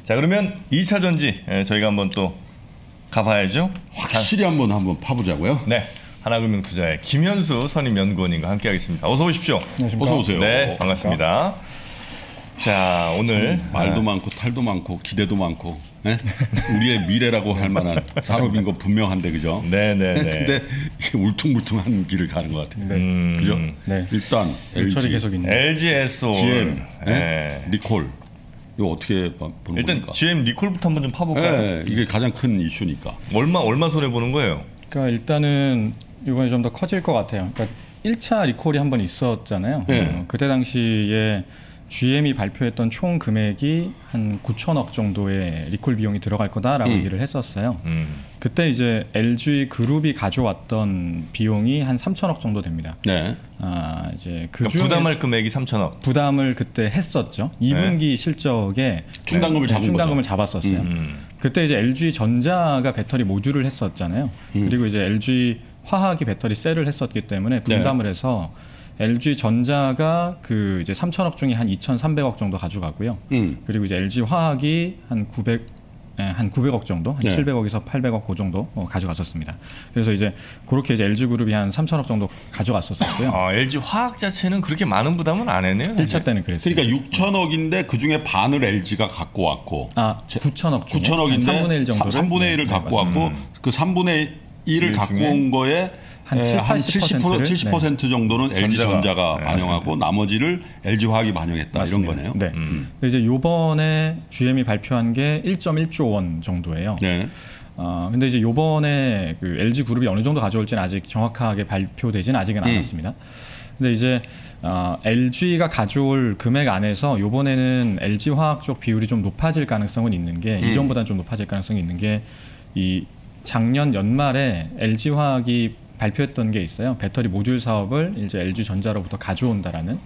자, 그러면 2차 전지 저희가 한번 또 가봐야죠. 확실히 한번 파보자고요. 네, 하나금융투자의 김현수 선임연구원님과 함께하겠습니다. 어서 오십시오. 어서 오세요. 네, 반갑습니다. 자, 오늘 말도 많고 탈도 많고 기대도 많고 우리의 미래라고 할 만한 산업인 거 분명한데 그죠? 네네네. 근데 이게 울퉁불퉁한 길을 가는 것 같아요. 그죠? 네. 일단 LG 계속 있는. LG 에솔, GM, 리콜 이거 어떻게 보는 일단 겁니까? GM 리콜부터 한번 좀 파볼까요? 네, 이게 가장 큰 이슈니까. 얼마 손해 보는 거예요? 그러니까 일단은 이번에 좀 더 커질 것 같아요. 그러니까 1차 리콜이 한번 있었잖아요. 네. 그때 당시에 GM이 발표했던 총 금액이 한 9천억 정도의 리콜 비용이 들어갈 거다라고 얘기를 했었어요. 그때 이제 LG 그룹이 가져왔던 비용이 한 3천억 정도 됩니다. 네. 이제 그러니까 부담할 금액이 3천억. 부담을 그때 했었죠. 2분기 실적에 충당금을 잡았었어요. 그때 이제 LG 전자가 배터리 모듈을 했었잖아요. 그리고 이제 LG 화학이 배터리 셀을 했었기 때문에 분담을 해서 LG 전자가 그 이제 3천억 중에 한 2,300억 정도 가져가고요. 그리고 이제 LG 화학이 한 900억 정도, 한 700억에서 800억 그 정도 가져갔었습니다. 그래서 이제 그렇게 이제 LG 그룹이 한 3천억 정도 가져갔었고요. LG 화학 자체는 그렇게 많은 부담은 안 했네요. 1차 때는 그랬어요. 그러니까 6천억인데 그 중에 반을 LG가 갖고 왔고. 9천억 중에 9천억인데 3분의 1 정도를 3분의 1을 갖고 왔고 그 3분의 1을 갖고 온 거에 한 70% 정도는 LG 전자가 반영하고 나머지를 LG 화학이 반영했다. 맞습니다. 이런 거네요. 네. 이제 요번에 GM이 발표한 게 1.1조 원 정도예요. 네. 근데 이제 요번에 그 LG 그룹이 어느 정도 가져올지는 아직 정확하게 발표되지는 아직은 않았습니다. 근데 이제 LG가 가져올 금액 안에서 요번에는 LG 화학 쪽 비율이 좀 높아질 가능성은 있는 게 이전보다는 좀 높아질 가능성이 있는 게 이 작년 연말에 LG 화학이 발표했던 게 있어요. 배터리 모듈 사업을 이제 LG 전자로부터 가져온다라는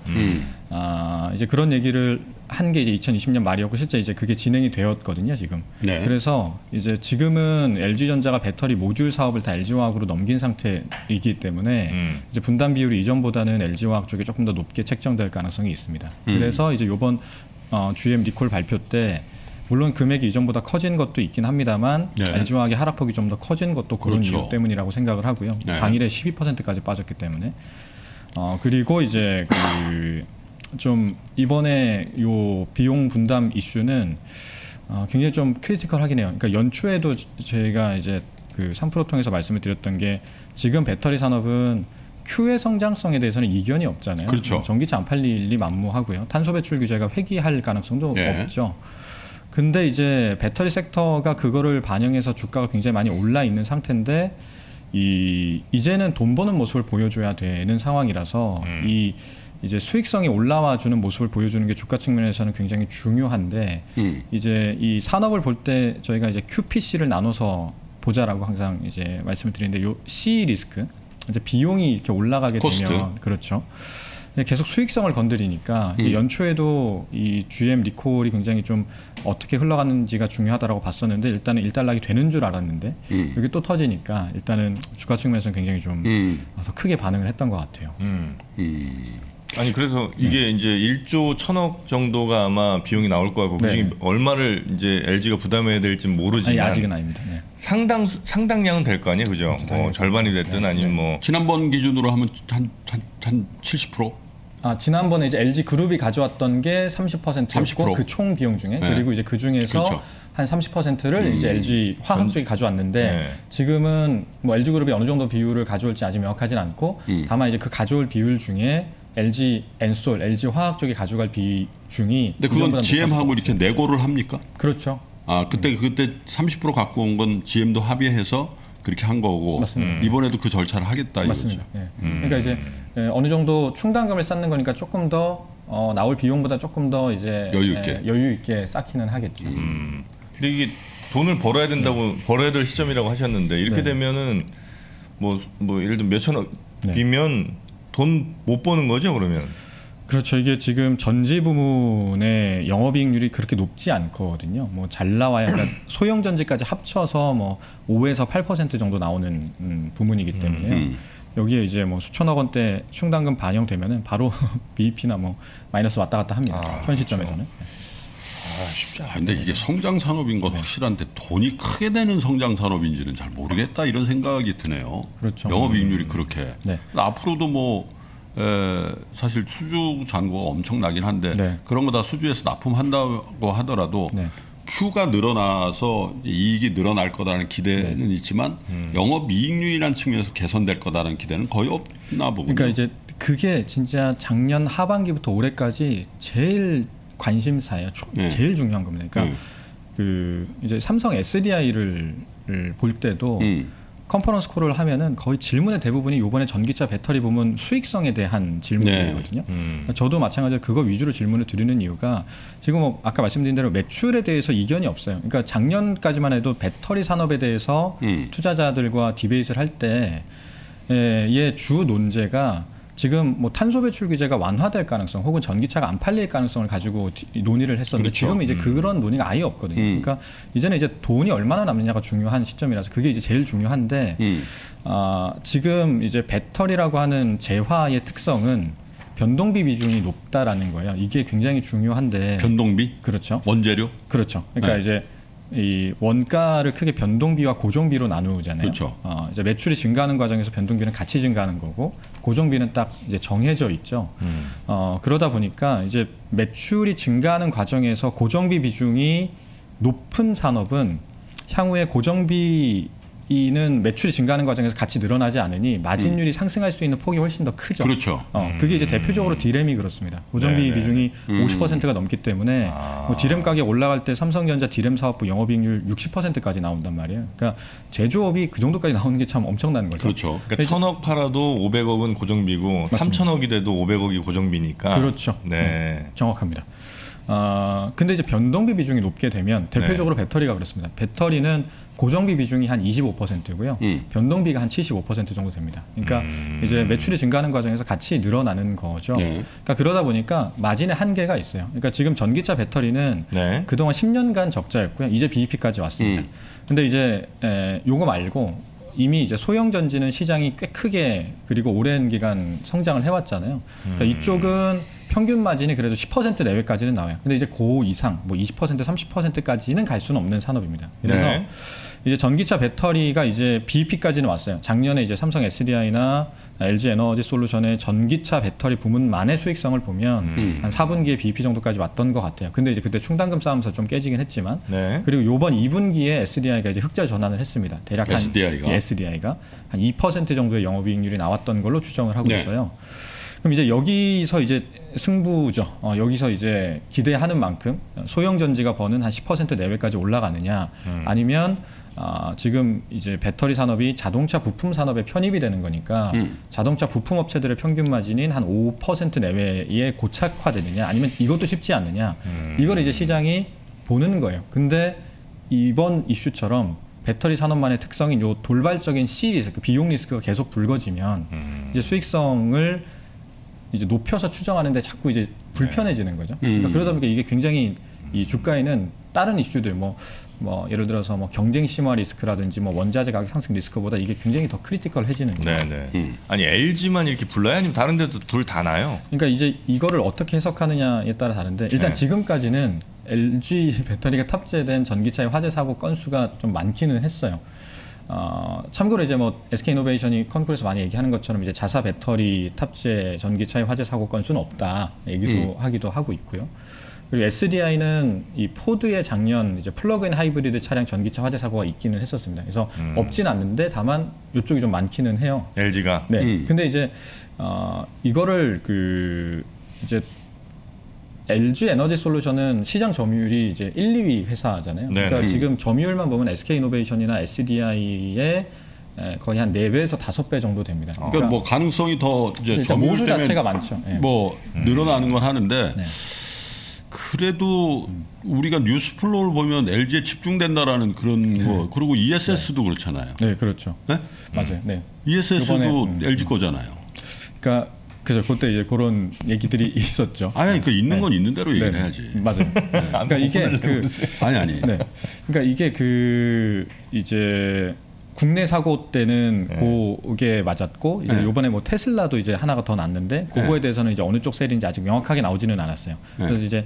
이제 그런 얘기를 한 게 이제 2020년 말이었고 실제 이제 그게 진행이 되었거든요, 지금. 네. 그래서 이제 지금은 LG 전자가 배터리 모듈 사업을 다 LG 화학으로 넘긴 상태이기 때문에 이제 분담 비율이 이전보다는 LG 화학 쪽에 조금 더 높게 책정될 가능성이 있습니다. 그래서 이제 요번 GM 리콜 발표 때 물론 금액이 이전보다 커진 것도 있긴 합니다만 LG 화학의 하락폭이 좀 더 커진 것도 그런 이유 때문이라고 생각을 하고요. 당일에 12%까지 빠졌기 때문에 그리고 이제 좀 이번에 요 비용 분담 이슈는 굉장히 좀 크리티컬하긴 해요. 그러니까 연초에도 제가 이제 그 3프로 통해서 말씀을 드렸던 게 지금 배터리 산업은 Q의 성장성에 대해서는 이견이 없잖아요. 그렇죠. 전기차 안 팔릴 일이 만무하고요. 탄소 배출 규제가 회귀할 가능성도 없죠. 근데 이제 배터리 섹터가 그거를 반영해서 주가가 굉장히 많이 올라 있는 상태인데 이제는 돈 버는 모습을 보여줘야 되는 상황이라서 이제 수익성이 올라와 주는 모습을 보여주는 게 주가 측면에서는 굉장히 중요한데 이제 이 산업을 볼 때 저희가 이제 QPC를 나눠서 보자라고 항상 이제 말씀을 드리는데 요 C 리스크 이제 비용이 이렇게 올라가게 코스트. 되면 그렇죠. 계속 수익성을 건드리니까 연초에도 이 GM 리콜이 굉장히 좀 어떻게 흘러가는지가 중요하다라고 봤었는데 일단은 일단락이 되는 줄 알았는데 여기 또 터지니까 일단은 주가 측면에서는 굉장히 좀 더 크게 반응을 했던 것 같아요. 아니 그래서 이게 이제 1조 1천억 정도가 아마 비용이 나올 거고 그중에 얼마를 이제 LG가 부담해야 될지 모르지만 아직은 아닙니다. 네. 상당량은 될 거 아니에요, 그죠? 절반이 됐든 아니면 뭐 지난번 기준으로 하면 한 70%? 지난번에 이제 LG 그룹이 가져왔던 게 30%였고 그 총 비용 중에 그리고 이제 그 중에서 한 30%를 이제 LG 화학 쪽이 가져왔는데 지금은 뭐 LG 그룹이 어느 정도 비율을 가져올지 아직 명확하진 않고 다만 이제 그 가져올 비율 중에 LG 엔솔, LG 화학 쪽이 가져갈 비중이 근데 그건 GM하고 이렇게 내고를 합니까? 그렇죠. 그때 30% 갖고 온 건 GM도 합의해서 그렇게 한 거고 맞습니다. 이번에도 그 절차를 하겠다 맞습니다. 이거죠. 그러니까 이제 어느 정도 충당금을 쌓는 거니까 조금 더 나올 비용보다 조금 더 이제 여유 있게 쌓기는 하겠죠. 근데 이게 돈을 벌어야 된다고 벌어야 될 시점이라고 하셨는데 이렇게 되면은 뭐 예를 들면 몇천억이면 돈 못 버는 거죠, 그러면? 그렇죠. 이게 지금 전지 부문의 영업이익률이 그렇게 높지 않거든요. 뭐 잘 나와야 그러니까 소형 전지까지 합쳐서 뭐 5에서 8% 정도 나오는 부문이기 때문에요. 여기에 이제 뭐 수천억 원대 충당금 반영되면은 바로 BEP나 뭐 마이너스 왔다 갔다 합니다. 현 시점에서는. 그렇죠. 쉽지 않아. 근데 이게 성장 산업인 건 확실한데 돈이 크게 되는 성장 산업인지는 잘 모르겠다 이런 생각이 드네요. 그렇죠. 영업이익률이 그렇게. 네. 앞으로도 뭐 사실 수주 잔고가 엄청나긴 한데 네. 그런 거 다 수주에서 납품한다고 하더라도 네. Q가 늘어나서 이익이 늘어날 거라는 기대는 있지만 영업이익률이라는 측면에서 개선될 거다라는 기대는 거의 없나 보군요. 그러니까 이제 그게 진짜 작년 하반기부터 올해까지 제일 관심사예요. 제일 중요한 겁니다. 그러니까 그 이제 삼성 SDI를 볼 때도 컨퍼런스 콜을 하면은 거의 질문의 대부분이 이번에 전기차 배터리 부문 수익성에 대한 질문이거든요. 저도 마찬가지로 그거 위주로 질문을 드리는 이유가 지금 뭐 아까 말씀드린 대로 매출에 대해서 이견이 없어요. 그러니까 작년까지만 해도 배터리 산업에 대해서 투자자들과 디베이트를 할 때의 주 논제가 지금 뭐 탄소 배출 규제가 완화될 가능성 혹은 전기차가 안 팔릴 가능성을 가지고 논의를 했었는데 그렇죠. 지금 이제 그런 논의가 아예 없거든요. 그러니까 이제는 이제 돈이 얼마나 남느냐가 중요한 시점이라서 그게 이제 제일 중요한데 지금 이제 배터리라고 하는 재화의 특성은 변동비 비중이 높다라는 거예요. 이게 굉장히 중요한데 변동비? 그렇죠. 원재료? 그렇죠. 그러니까 이제 이 원가를 크게 변동비와 고정비로 나누잖아요. 그렇죠. 이제 매출이 증가하는 과정에서 변동비는 같이 증가하는 거고 고정비는 딱 이제 정해져 있죠. 그러다 보니까 이제 매출이 증가하는 과정에서 고정비 비중이 높은 산업은 향후에 고정비는 매출이 증가하는 과정에서 같이 늘어나지 않으니 마진율이 상승할 수 있는 폭이 훨씬 더 크죠. 그렇죠. 그게 이제 대표적으로 디램이 그렇습니다. 고정비 네네. 비중이 50%가 넘기 때문에 뭐 디램 가격 올라갈 때 삼성전자 디램 사업부 영업이익률 60%까지 나온단 말이에요. 그러니까 제조업이 그 정도까지 나오는 게 참 엄청난 거죠. 그렇죠. 그러니까 1,000억 팔아도 500억은 고정비고 맞습니다. 3,000억이 돼도 500억이 고정비니까. 그렇죠. 네. 정확합니다. 근데 이제 변동비 비중이 높게 되면 대표적으로 배터리가 그렇습니다. 배터리는 고정비 비중이 한 25%고요. 변동비가 한 75% 정도 됩니다. 그러니까 이제 매출이 증가하는 과정에서 같이 늘어나는 거죠. 네. 그러니까 그러다 보니까 마진의 한계가 있어요. 그러니까 지금 전기차 배터리는 네. 그동안 10년간 적자였고요. 이제 BEP까지 왔습니다. 근데 이제 요거 말고 이미 이제 소형 전지는 시장이 꽤 크게 그리고 오랜 기간 성장을 해왔잖아요. 그러니까 이쪽은 평균 마진이 그래도 10% 내외까지는 나와요. 근데 이제 그 이상 뭐 20% 30%까지는 갈 수는 없는 산업입니다. 그래서 네. 이제 전기차 배터리가 이제 BEP까지는 왔어요. 작년에 이제 삼성 SDI나 LG 에너지 솔루션의 전기차 배터리 부문만의 수익성을 보면 한 4분기에 BEP 정도까지 왔던 것 같아요. 근데 이제 그때 충당금 싸움에서 좀 깨지긴 했지만 네. 그리고 요번 2분기에 SDI가 이제 흑자 전환을 했습니다. 대략 한 SDI가 한 2% 정도의 영업이익률이 나왔던 걸로 추정을 하고 있어요. 그럼 이제 여기서 이제 승부죠. 여기서 이제 기대하는 만큼 소형 전지가 버는 한 10% 내외까지 올라가느냐, 아니면 지금 이제 배터리 산업이 자동차 부품 산업에 편입이 되는 거니까 자동차 부품 업체들의 평균 마진인 한 5% 내외에 고착화되느냐, 아니면 이것도 쉽지 않느냐, 이걸 이제 시장이 보는 거예요. 근데 이번 이슈처럼 배터리 산업만의 특성인 요 돌발적인 C 리스크, 비용 리스크가 계속 불거지면 이제 수익성을 이제 높여서 추정하는데 자꾸 이제 불편해지는 거죠. 그러니까 그러다 보니까 이게 굉장히 이 주가에는 다른 이슈들 뭐 예를 들어서 뭐 경쟁 심화 리스크라든지 뭐 원자재 가격 상승 리스크보다 이게 굉장히 더 크리티컬해지는 거예요. 네네. 아니 LG만 이렇게 불나요? 아니면 다른 데도 둘 다 나요? 그러니까 이제 이거를 어떻게 해석하느냐에 따라 다른데 일단 지금까지는 LG 배터리가 탑재된 전기차의 화재 사고 건수가 좀 많기는 했어요. 참고로 이제 뭐 SK이노베이션이 컨콜에서 많이 얘기하는 것처럼 이제 자사 배터리 탑재 전기차의 화재 사고 건수는 없다 얘기도 하기도 하고 있고요. 그리고 SDI는 이 포드의 작년 이제 플러그인 하이브리드 차량 전기차 화재 사고가 있기는 했었습니다. 그래서 없진 않는데 다만 이쪽이 좀 많기는 해요. LG가. 네. 근데 이제 이거를 이제 LG 에너지 솔루션은 시장 점유율이 이제 1, 2위 회사잖아요. 그러니까 지금 점유율만 보면 SK이노베이션이나 SDI의 거의 한 4배에서 5배 정도 됩니다. 그러니까 뭐 가능성이 더 이제 점유율 모수 때문에 자체가 많죠. 네. 뭐 늘어나는 건 하는데 네. 그래도 우리가 뉴스 플로우를 보면 LG에 집중된다라는 그런 거, 그리고 ESS도 그렇잖아요. 네, 그렇죠. 네? 맞아요. 네. ESS도 LG 거잖아요. 그러니까 그죠. 그때 이제 그런 얘기들이 있었죠. 아니, 그 있는 건 있는 대로 얘기를 해야지. 맞아요. 그러니까 이게 아니. 네. 그러니까 이게 이제 국내 사고 때는 그게 맞았고 이제 이번에 뭐 테슬라도 이제 하나가 더 났는데 그거에 대해서는 이제 어느 쪽 셀인지 아직 명확하게 나오지는 않았어요. 그래서 이제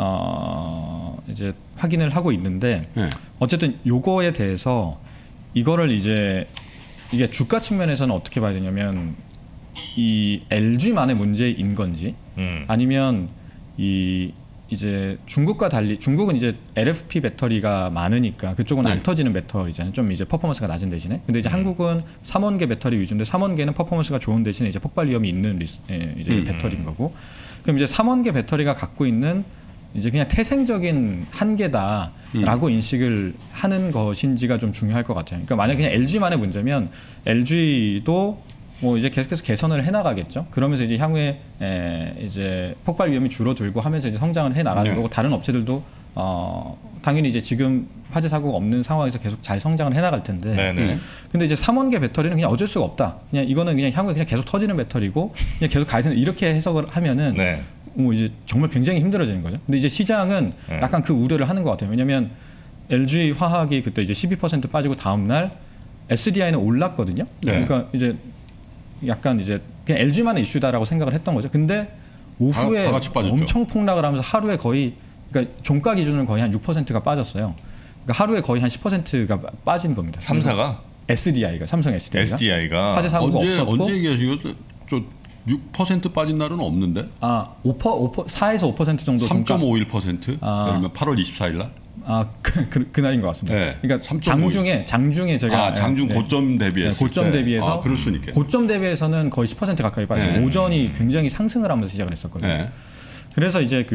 확인을 하고 있는데 어쨌든 요거에 대해서 이거를 이제 이게 주가 측면에서는 어떻게 봐야 되냐면 이 LG만의 문제인 건지 아니면 이제 중국과 달리 중국은 이제 LFP 배터리가 많으니까 그쪽은 안 터지는 배터리잖아요. 좀 이제 퍼포먼스가 낮은 대신에. 근데 이제 한국은 3원계 배터리 위주인데 3원계는 퍼포먼스가 좋은 대신에 이제 폭발 위험이 있는 이제 배터리인 거고. 그럼 이제 3원계 배터리가 갖고 있는 이제 그냥 태생적인 한계다라고 인식을 하는 것인지가 좀 중요할 것 같아요. 그러니까 만약 그냥 LG만의 문제면 LG도 뭐 이제 계속해서 개선을 해나가겠죠. 그러면서 이제 향후에 이제 폭발 위험이 줄어들고 하면서 이제 성장을 해나가는 거고 다른 업체들도 당연히 이제 지금 화재 사고가 없는 상황에서 계속 잘 성장을 해나갈 텐데. 근데 이제 3원계 배터리는 그냥 어쩔 수가 없다. 그냥 이거는 그냥 향후에 그냥 계속 터지는 배터리고 그냥 계속 가야 된다. 이렇게 해석을 하면은 뭐 이제 정말 굉장히 힘들어지는 거죠. 근데 이제 시장은 약간 그 우려를 하는 것 같아요. 왜냐하면 LG 화학이 그때 이제 12% 빠지고 다음 날 SDI는 올랐거든요. 그러니까 이제 약간 이제 그냥 LG만의 이슈다라고 생각을 했던 거죠. 근데 오후에 엄청 폭락을 하면서 하루에 거의 그러니까 종가 기준은 거의 한 6%가 빠졌어요. 그러니까 하루에 거의 한 10%가 빠진 겁니다. 3사가? SDI가 삼성 SDI가 화재 사고가 없었고 언제 얘기하신 거죠? 저 6% 빠진 날은 없는데? 4에서 5% 정도 3.51%? 그러면 8월 24일 날? 그날인 것 같습니다. 네, 그러니까 장중에 제가 장중 고점 대비해서 고점 대비해서 그럴 수 있겠네. 고점 대비해서는 거의 10% 가까이 빠졌어요. 오전이 굉장히 상승을 하면서 시작을 했었거든요. 그래서 이제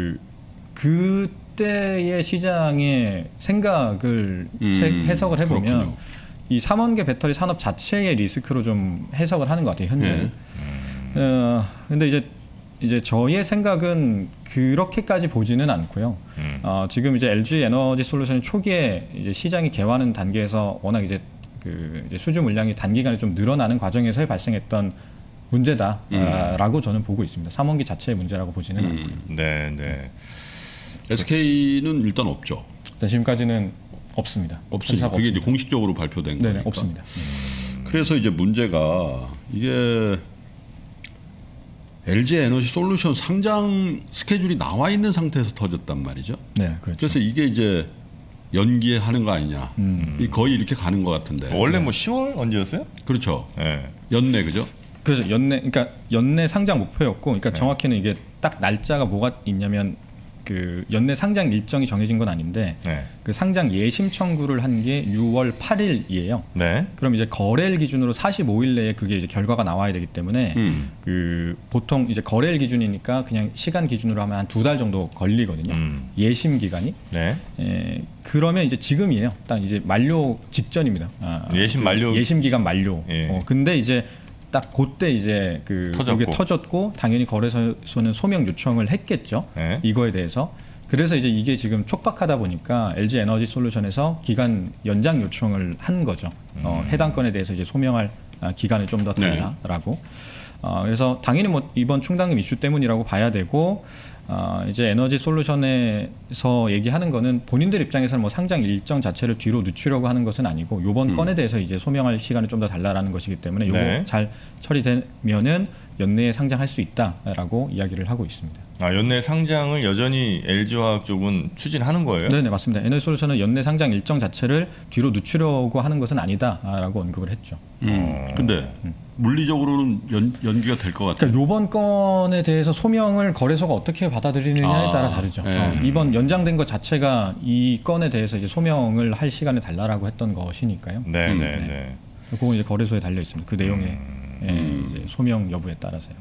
그때의 시장의 생각을 해석을 해보면 그렇군요. 이 3원계 배터리 산업 자체의 리스크로 좀 해석을 하는 것 같아요. 현재. 근데 이제 저의 생각은 그렇게까지 보지는 않고요. 지금 이제 LG 에너지 솔루션이 초기에 이제 시장이 개화하는 단계에서 워낙 이제 이제 수주 물량이 단기간에 좀 늘어나는 과정에서 발생했던 문제다라고 저는 보고 있습니다. 3원기 자체의 문제라고 보지는 않고요. 네. SK는 일단 없죠. 지금까지는 없습니다. 없습니다. 그게 이제 공식적으로 발표된 거니까. 없습니다. 그래서 이제 문제가 이게 LG 에너지 솔루션 상장 스케줄이 나와 있는 상태에서 터졌단 말이죠. 네, 그렇죠. 그래서 이게 이제 연기하는 거 아니냐. 거의 이렇게 가는 것 같은데. 원래 뭐 10월 언제였어요? 그렇죠. 연내 그죠? 그렇죠. 그러니까 연내 상장 목표였고, 그러니까 정확히는 이게 딱 날짜가 뭐가 있냐면 그 연내 상장 일정이 정해진 건 아닌데 그 상장 예심 청구를 한 게 6월 8일이에요. 그럼 이제 거래일 기준으로 45일 내에 그게 이제 결과가 나와야 되기 때문에 그 보통 이제 거래일 기준이니까 그냥 시간 기준으로 하면 한 2달 정도 걸리거든요. 예심 기간이. 그러면 이제 지금이에요. 딱 이제 만료 직전입니다. 예심 기간 만료. 근데 이제 딱 그때 이제 그게 터졌고 당연히 거래소는 소명 요청을 했겠죠. 이거에 대해서. 그래서 이제 이게 지금 촉박하다 보니까 LG 에너지 솔루션에서 기간 연장 요청을 한 거죠. 해당 건에 대해서 이제 소명할 기간을 좀 더 달라라고. 그래서 당연히 뭐 이번 충당금 이슈 때문이라고 봐야 되고 이제 에너지 솔루션에서 얘기하는 거는 본인들 입장에서는 뭐 상장 일정 자체를 뒤로 늦추려고 하는 것은 아니고 이번 건에 대해서 이제 소명할 시간을 좀 더 달라라는 것이기 때문에 이거 잘 처리되면은 연내에 상장할 수 있다라고 이야기를 하고 있습니다. 연내 상장을 여전히 LG화학 쪽은 추진하는 거예요? 네, 맞습니다. 에너지 솔루션은 연내 상장 일정 자체를 뒤로 늦추려고 하는 것은 아니다라고 언급을 했죠. 근데 물리적으로는 연기가 될 것 같아요. 그러니까 이번 건에 대해서 소명을 거래소가 어떻게 받아들이느냐에 따라 다르죠. 이번 연장된 것 자체가 이 건에 대해서 이제 소명을 할 시간을 달라라고 했던 것이니까요. 그건 이제 거래소에 달려 있습니다. 그 내용에 이제 소명 여부에 따라서요.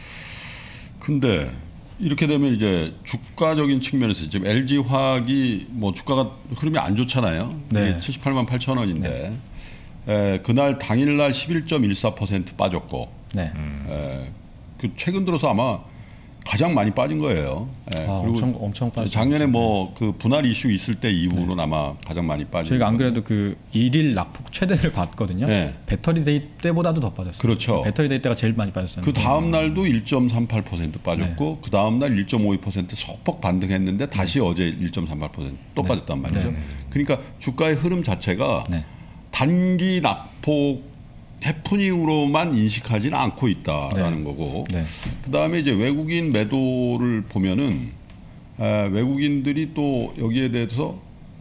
근데 이렇게 되면 이제 주가적인 측면에서 지금 LG 화학이 뭐 주가가 흐름이 안 좋잖아요. 78만 8천 원인데 그날 당일날 11.14% 빠졌고 그 최근 들어서 아마 가장 많이 빠진 거예요. 그리고 엄청 빠졌죠. 작년에 뭐 그 분할 이슈 있을 때 이후로는 아마 가장 많이 빠진. 저희가 안 그래도 그 일일 낙폭 최대를 봤거든요. 배터리 데이 때보다도 더 빠졌어요. 그렇죠. 배터리 데이 때가 제일 많이 빠졌었는데. 그 다음 날도 1.38% 빠졌고 그 다음 날 1.52% 소폭 반등했는데 다시 어제 1.38% 또 빠졌단 말이죠. 그러니까 주가의 흐름 자체가 단기 낙폭 해프닝으로만 인식하지는 않고 있다라는 거고. 그다음에 이제 외국인 매도를 보면은 외국인들이 또 여기에 대해서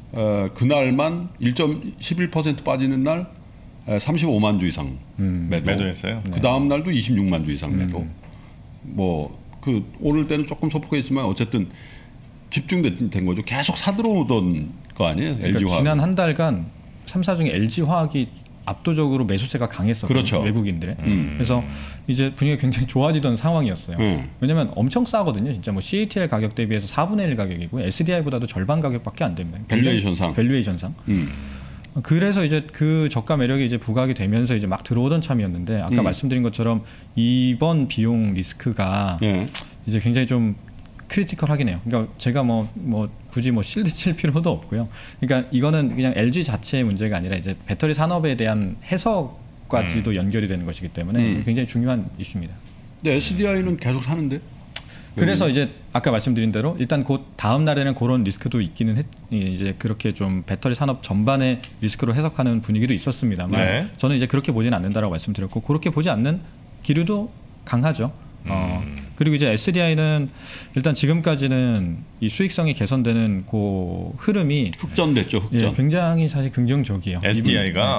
그날만 11% 빠지는 날 35만 주 이상 매도했어요. 그 다음 날도 26만 주 이상 매도. 뭐 그 오늘 때는 조금 소폭했지만 어쨌든 집중된 거죠. 계속 사들어오던 거 아니에요? 그러니까 LG화학. 지난 한 달간 3사 중에 LG화학이 압도적으로 매수세가 강했었거든요. 그렇죠. 외국인들의. 그래서 이제 분위기가 굉장히 좋아지던 상황이었어요. 왜냐하면 엄청 싸거든요. 진짜 뭐 CATL 가격 대비해서 4분의 1 가격이고 SDI보다도 절반 가격밖에 안 됩니다. 밸류에이션상. 그래서 이제 그 저가 매력이 이제 부각이 되면서 이제 막 들어오던 참이었는데 아까 말씀드린 것처럼 이번 비용 리스크가 이제 굉장히 좀 크리티컬하긴 해요. 그러니까 제가 뭐 굳이 뭐 실드 칠 필요도 없고요. 그러니까 이거는 그냥 LG 자체의 문제가 아니라 이제 배터리 산업에 대한 해석까지도 연결이 되는 것이기 때문에 굉장히 중요한 이슈입니다. 근데 SDI는 계속 사는데? 그래서 이제 아까 말씀드린 대로 일단 곧 다음 날에는 그런 리스크도 있기는 이제 그렇게 좀 배터리 산업 전반의 리스크로 해석하는 분위기도 있었습니다만 저는 이제 그렇게 보지는 않는다라고 말씀드렸고 그렇게 보지 않는 기류도 강하죠. 그리고 이제 SDI는 일단 지금까지는 이 수익성이 개선되는 그 흐름이 흑전됐죠. 흑전. 굉장히 사실 긍정적이에요. SDI가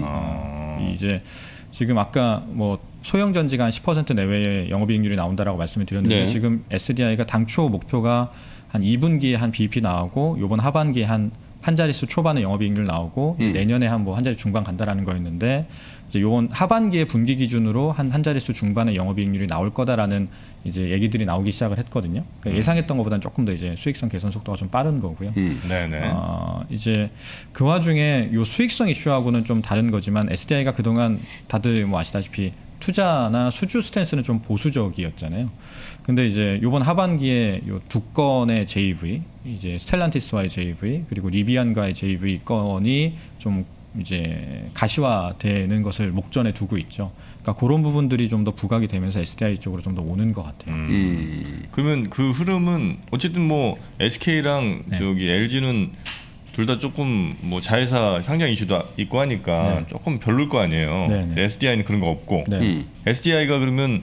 이제 지금 아까 뭐 소형 전지가 한 10% 내외의 영업이익률이 나온다라고 말씀을 드렸는데 지금 SDI가 당초 목표가 한 2분기에 한 BEP 나오고 이번 하반기에 한 자릿수 초반의 영업이익률 나오고 내년에 한 뭐 한 자릿수 중반 간다라는 거였는데 이제 요번 하반기의 분기 기준으로 한 자릿수 중반의 영업이익률이 나올 거다라는 이제 얘기들이 나오기 시작을 했거든요. 그러니까 예상했던 것보다는 조금 더 이제 수익성 개선 속도가 좀 빠른 거고요. 이제 그 와중에 요 수익성 이슈하고는 좀 다른 거지만 SDI가 그동안 다들 뭐 아시다시피 투자나 수주 스탠스는 좀 보수적이었잖아요. 근데 이제 이번 하반기에 요 두 건의 JV, 이제 스텔란티스와의 JV 그리고 리비안과의 JV 건이 좀 이제 가시화되는 것을 목전에 두고 있죠. 그러니까 그런 부분들이 좀 더 부각이 되면서 SDI 쪽으로 좀 더 오는 것 같아요. 그러면 그 흐름은 어쨌든 뭐 SK랑 저기 LG는 둘 다 조금 뭐 자회사 상장 이슈도 있고 하니까 조금 별로일 거 아니에요. SDI는 그런 거 없고. SDI가 그러면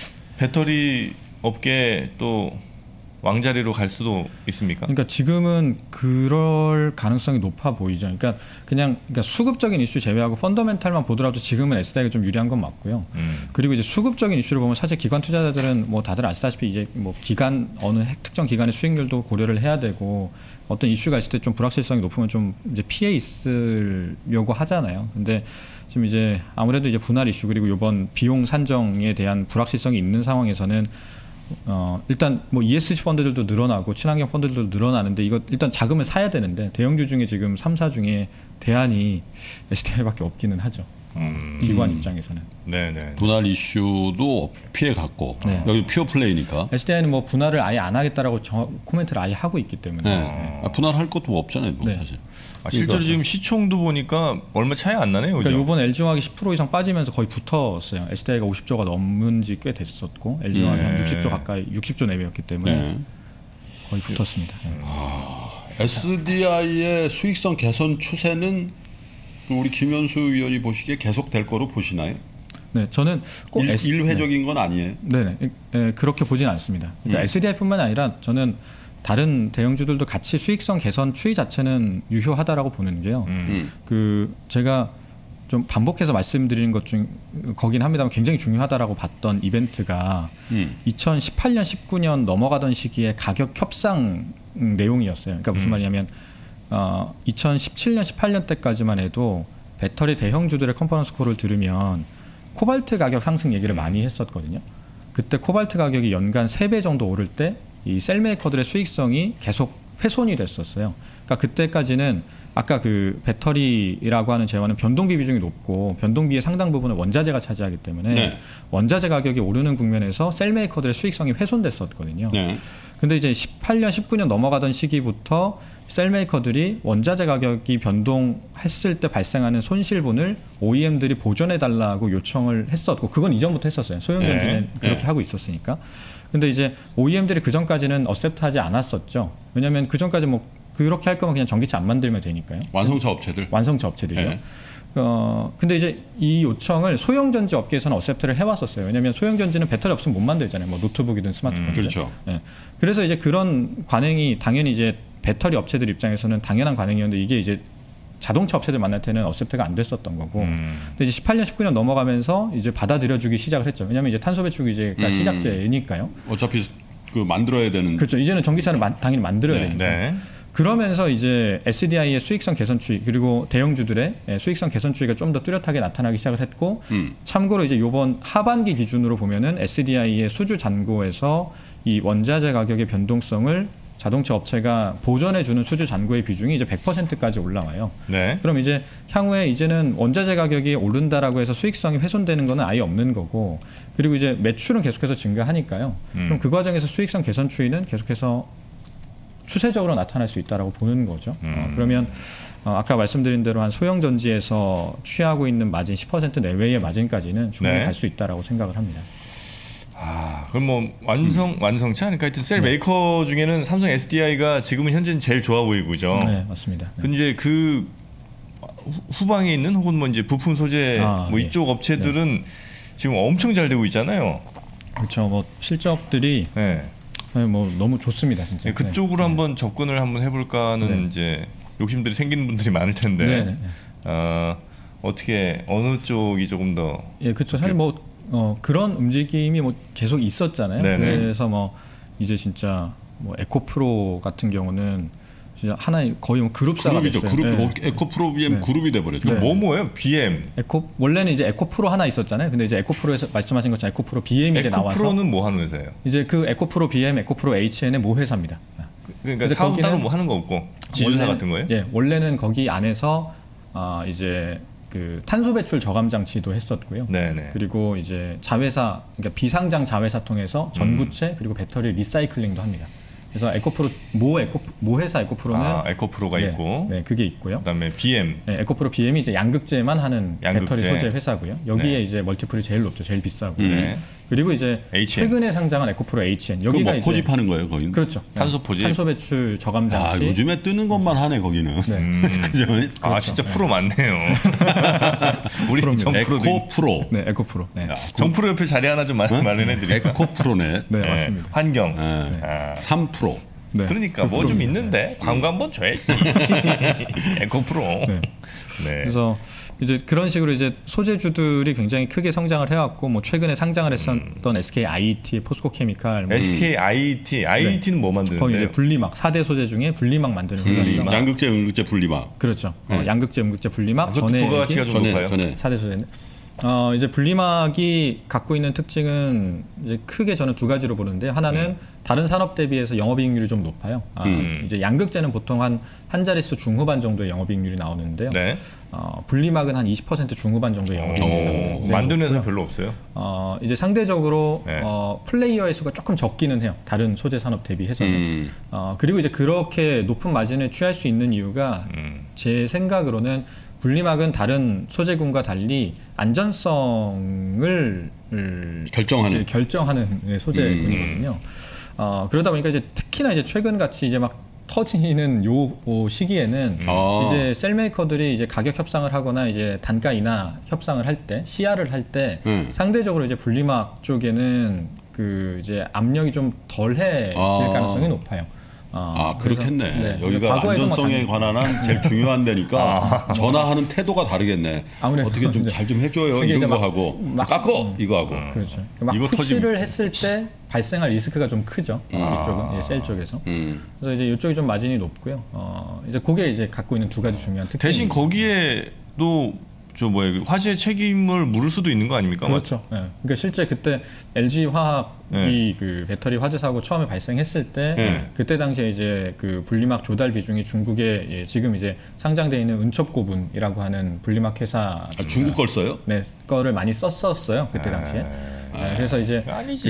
배터리 업계 또 왕자리로 갈 수도 있습니까? 그러니까 지금은 그럴 가능성이 높아 보이죠. 그러니까 수급적인 이슈 제외하고 펀더멘탈만 보더라도 지금은 SDI가 좀 유리한 건 맞고요. 그리고 이제 수급적인 이슈를 보면 사실 기관 투자자들은 뭐 다들 아시다시피 이제 뭐 기간 어느 특정 기간의 수익률도 고려를 해야 되고 어떤 이슈가 있을 때 좀 불확실성이 높으면 좀 이제 피해 있으려고 하잖아요. 근데 지금 이제 아무래도 이제 분할 이슈 그리고 이번 비용 산정에 대한 불확실성이 있는 상황에서는 일단 뭐 ESG 펀드들도 늘어나고 친환경 펀드들도 늘어나는데 이거 일단 자금을 사야 되는데 대형주 중에 지금 3사 중에 대안이 SDI밖에 없기는 하죠. 기관 입장에서는. 분할 이슈도 피해 갔고 여기 퓨어 플레이니까. SDI는 뭐 분할을 아예 안 하겠다라고 코멘트를 아예 하고 있기 때문에. 분할할 것도 뭐 없잖아요, 뭐 사실. 실제로 지금 시총도 보니까 얼마 차이 안 나네요. 그러니까 이번 LG화학이 10% 이상 빠지면서 거의 붙었어요. SDI가 50조가 넘은 지 꽤 됐었고 LG화학이 한 60조 가까이 60조 내외였기 때문에 거의 붙었습니다. SDI의 수익성 개선 추세는 우리 김현수 위원이 보시기에 계속될 거로 보시나요? 네, 저는 꼭 일회적인 건 아니에요. 그렇게 보진 않습니다. 그러니까 SDI뿐만 아니라 저는 다른 대형주들도 같이 수익성 개선 추이 자체는 유효하다라고 보는 게요. 그 제가 좀 반복해서 말씀드리는 것 중 거긴 합니다만 굉장히 중요하다라고 봤던 이벤트가 2018년, 19년 넘어가던 시기에 가격 협상 내용이었어요. 그러니까 무슨 말이냐면 2017년, 18년 때까지만 해도 배터리 대형주들의 컨퍼런스 콜을 들으면 코발트 가격 상승 얘기를 많이 했었거든요. 그때 코발트 가격이 연간 3배 정도 오를 때 이 셀메이커들의 수익성이 계속 훼손이 됐었어요. 그러니까 그때까지는 아까 그 배터리라고 하는 재화는 변동비 비중이 높고 변동비의 상당 부분을 원자재가 차지하기 때문에 원자재 가격이 오르는 국면에서 셀메이커들의 수익성이 훼손됐었거든요. 근데 이제 18년, 19년 넘어가던 시기부터 셀메이커들이 원자재 가격이 변동했을 때 발생하는 손실분을 OEM들이 보전해달라고 요청을 했었고 그건 이전부터 했었어요. 소형전지는 그렇게 하고 있었으니까. 근데 이제 OEM들이 그 전까지는 어셉트하지 않았었죠. 왜냐하면 그 전까지 뭐 그렇게 할 거면 그냥 전기차 안 만들면 되니까요. 완성차 업체들. 완성차 업체들이요. 근데 이제 이 요청을 소형전지 업계에서는 어셉트를 해왔었어요. 왜냐하면 소형전지는 배터리 없으면 못 만들잖아요. 뭐 노트북이든 스마트폰. 그렇죠. 네. 그래서 이제 그런 관행이 당연히 이제 배터리 업체들 입장에서는 당연한 관행이었는데 이게 이제 자동차 업체들 만날 때는 어셉트가 안 됐었던 거고. 근데 이제 18년, 19년 넘어가면서 이제 받아들여주기 시작을 했죠. 왜냐하면 이제 탄소 배출 규제가 시작되니까요. 어차피 그 만들어야 되는. 그렇죠. 이제는 전기차는 당연히 만들어야 되니까. 네. 그러면서 이제 SDI의 수익성 개선 추이 그리고 대형주들의 수익성 개선 추이가 좀 더 뚜렷하게 나타나기 시작을 했고 참고로 이제 이번 하반기 기준으로 보면은 SDI의 수주 잔고에서 이 원자재 가격의 변동성을 자동차 업체가 보전해주는 수주 잔고의 비중이 이제 100%까지 올라와요. 네. 그럼 이제 향후에 이제는 원자재 가격이 오른다라고 해서 수익성이 훼손되는 거는 아예 없는 거고, 그리고 이제 매출은 계속해서 증가하니까요. 그럼 그 과정에서 수익성 개선 추이는 계속해서 추세적으로 나타날 수 있다라고 보는 거죠. 그러면 아까 말씀드린 대로 한 소형 전지에서 취하고 있는 마진 10% 내외의 마진까지는 충분히 네. 갈 수 있다라고 생각을 합니다. 그럼 뭐 완성치 않을까? 하여튼 셀 메이커 중에는 삼성 SDI가 지금은 현재는 제일 좋아 보이고죠. 네, 맞습니다. 네. 근데 이제 그 후방에 있는 혹은 뭐 이제 부품 소재 뭐 이쪽 업체들은 지금 엄청 잘 되고 있잖아요. 그렇죠. 뭐 실적들이 뭐 너무 좋습니다, 진짜. 그쪽으로 한번 접근을 한번 해볼까는 이제 욕심들이 생기는 분들이 많을 텐데 어떻게 어느 쪽이 조금 더? 그렇죠. 사실 뭐 그런 움직임이 뭐 계속 있었잖아요. 그래서 뭐 이제 진짜 뭐 에코프로 같은 경우는 진짜 하나의 거의 뭐 그룹사가 그룹이죠. 됐어요. 에코프로 BM 그룹이 돼버렸죠. 뭐예요? BM. 원래는 이제 에코프로 하나 있었잖아요. 근데 이제 에코프로에서 말씀하신 것처럼 에코프로 BM이 이제 나와서. 에코프로는 뭐 하는 회사예요? 이제 그 에코프로 BM, 에코프로 HN의 모 회사입니다. 그러니까 사업 따로 뭐 하는 거 없고 지주사 같은 거예요? 예, 원래는 거기 안에서 이제 그 탄소 배출 저감 장치도 했었고요. 그리고 이제 자회사, 그러니까 비상장 자회사 통해서 전구체 그리고 배터리 리사이클링도 합니다. 그래서 에코프로 모 회사 에코프로는 에코프로가 있고, 그게 있고요. 그다음에 BM, 에코프로 BM이 이제 양극재만 하는 배터리 소재 회사고요. 여기에 이제 멀티플이 제일 높죠, 제일 비싸고. 그리고 이제 HN. 최근에 상장한 에코프로 HN 여기가 뭐 포집하는 거예요, 거기는? 그렇죠. 탄소 포집, 탄소 배출 저감 장치. 요즘에 뜨는 것만 하네 거기는. 그죠? 그렇죠. 진짜 프로 많네요. 우리 정프로도 에코프로. 네, 에코프로. 정프로 옆에 자리 하나 좀 마련해드릴까? 에코프로네. 네, 맞습니다. 환경. 3%. 그러니까 뭐 좀 있는데 광고 한번 줘야지. 에코프로. 그래서 이제 그런 식으로 이제 소재주들이 굉장히 크게 성장을 해왔고, 뭐 최근에 상장을 했었던 SK IT, 포스코 케미칼, SK IT는 뭐 만드는데요? 거기 이제 분리막 4대 소재 중에 분리막 만드는 회사죠. 양극재, 음극재 분리막. 그렇죠. 양극재, 음극재 분리막. 부가가치가 좀 높아요. 4대 소재. 이제 분리막이 갖고 있는 특징은 이제 크게 저는 두 가지로 보는데, 하나는 다른 산업 대비해서 영업이익률이 좀 높아요. 이제 양극재는 보통 한 자릿수 중후반 정도의 영업이익률이 나오는데요. 분리막은 한 20% 중후반 정도의 영업이익률이 만드는 회사는 별로 없어요. 이제 상대적으로 플레이어의 수가 조금 적기는 해요. 다른 소재 산업 대비해서는. 그리고 이제 그렇게 높은 마진을 취할 수 있는 이유가 제 생각으로는 분리막은 다른 소재군과 달리 안전성을 결정하는 소재군이거든요. 그러다 보니까 이제 특히나 이제 최근 같이 이제 막 터지는 요 시기에는 이제 셀메이커들이 이제 가격 협상을 하거나 이제 단가 인하 협상을 할 때, CR을 할 때 상대적으로 이제 분리막 쪽에는 그 이제 압력이 좀 덜해질 가능성이 높아요. 그렇겠네. 여기가 안전성에 관한 한 제일 중요한 데니까 전화하는 태도가 다르겠네. 어떻게 좀 잘 좀 해줘요. 이런 거 하고 깎어 이거 하고. 그렇죠. 막 푸시를 했을 때 발생할 리스크가 좀 크죠. 이쪽은 셀 쪽에서. 그래서 이제 이쪽이 좀 마진이 높고요. 이제 그게 이제 갖고 있는 두 가지 중요한 특징. 대신 거기에도 화재 책임을 물을 수도 있는 거 아닙니까? 그렇죠. 그러니까 실제 그때 LG 화학이 그 배터리 화재 사고 처음에 발생했을 때 그때 당시에 이제 그 분리막 조달 비중이 중국에 지금 이제 상장돼 있는 은첩고분이라고 하는 분리막 회사 중국 걸 써요? 네, 거를 많이 썼었어요 그때 당시에. 그래서 이제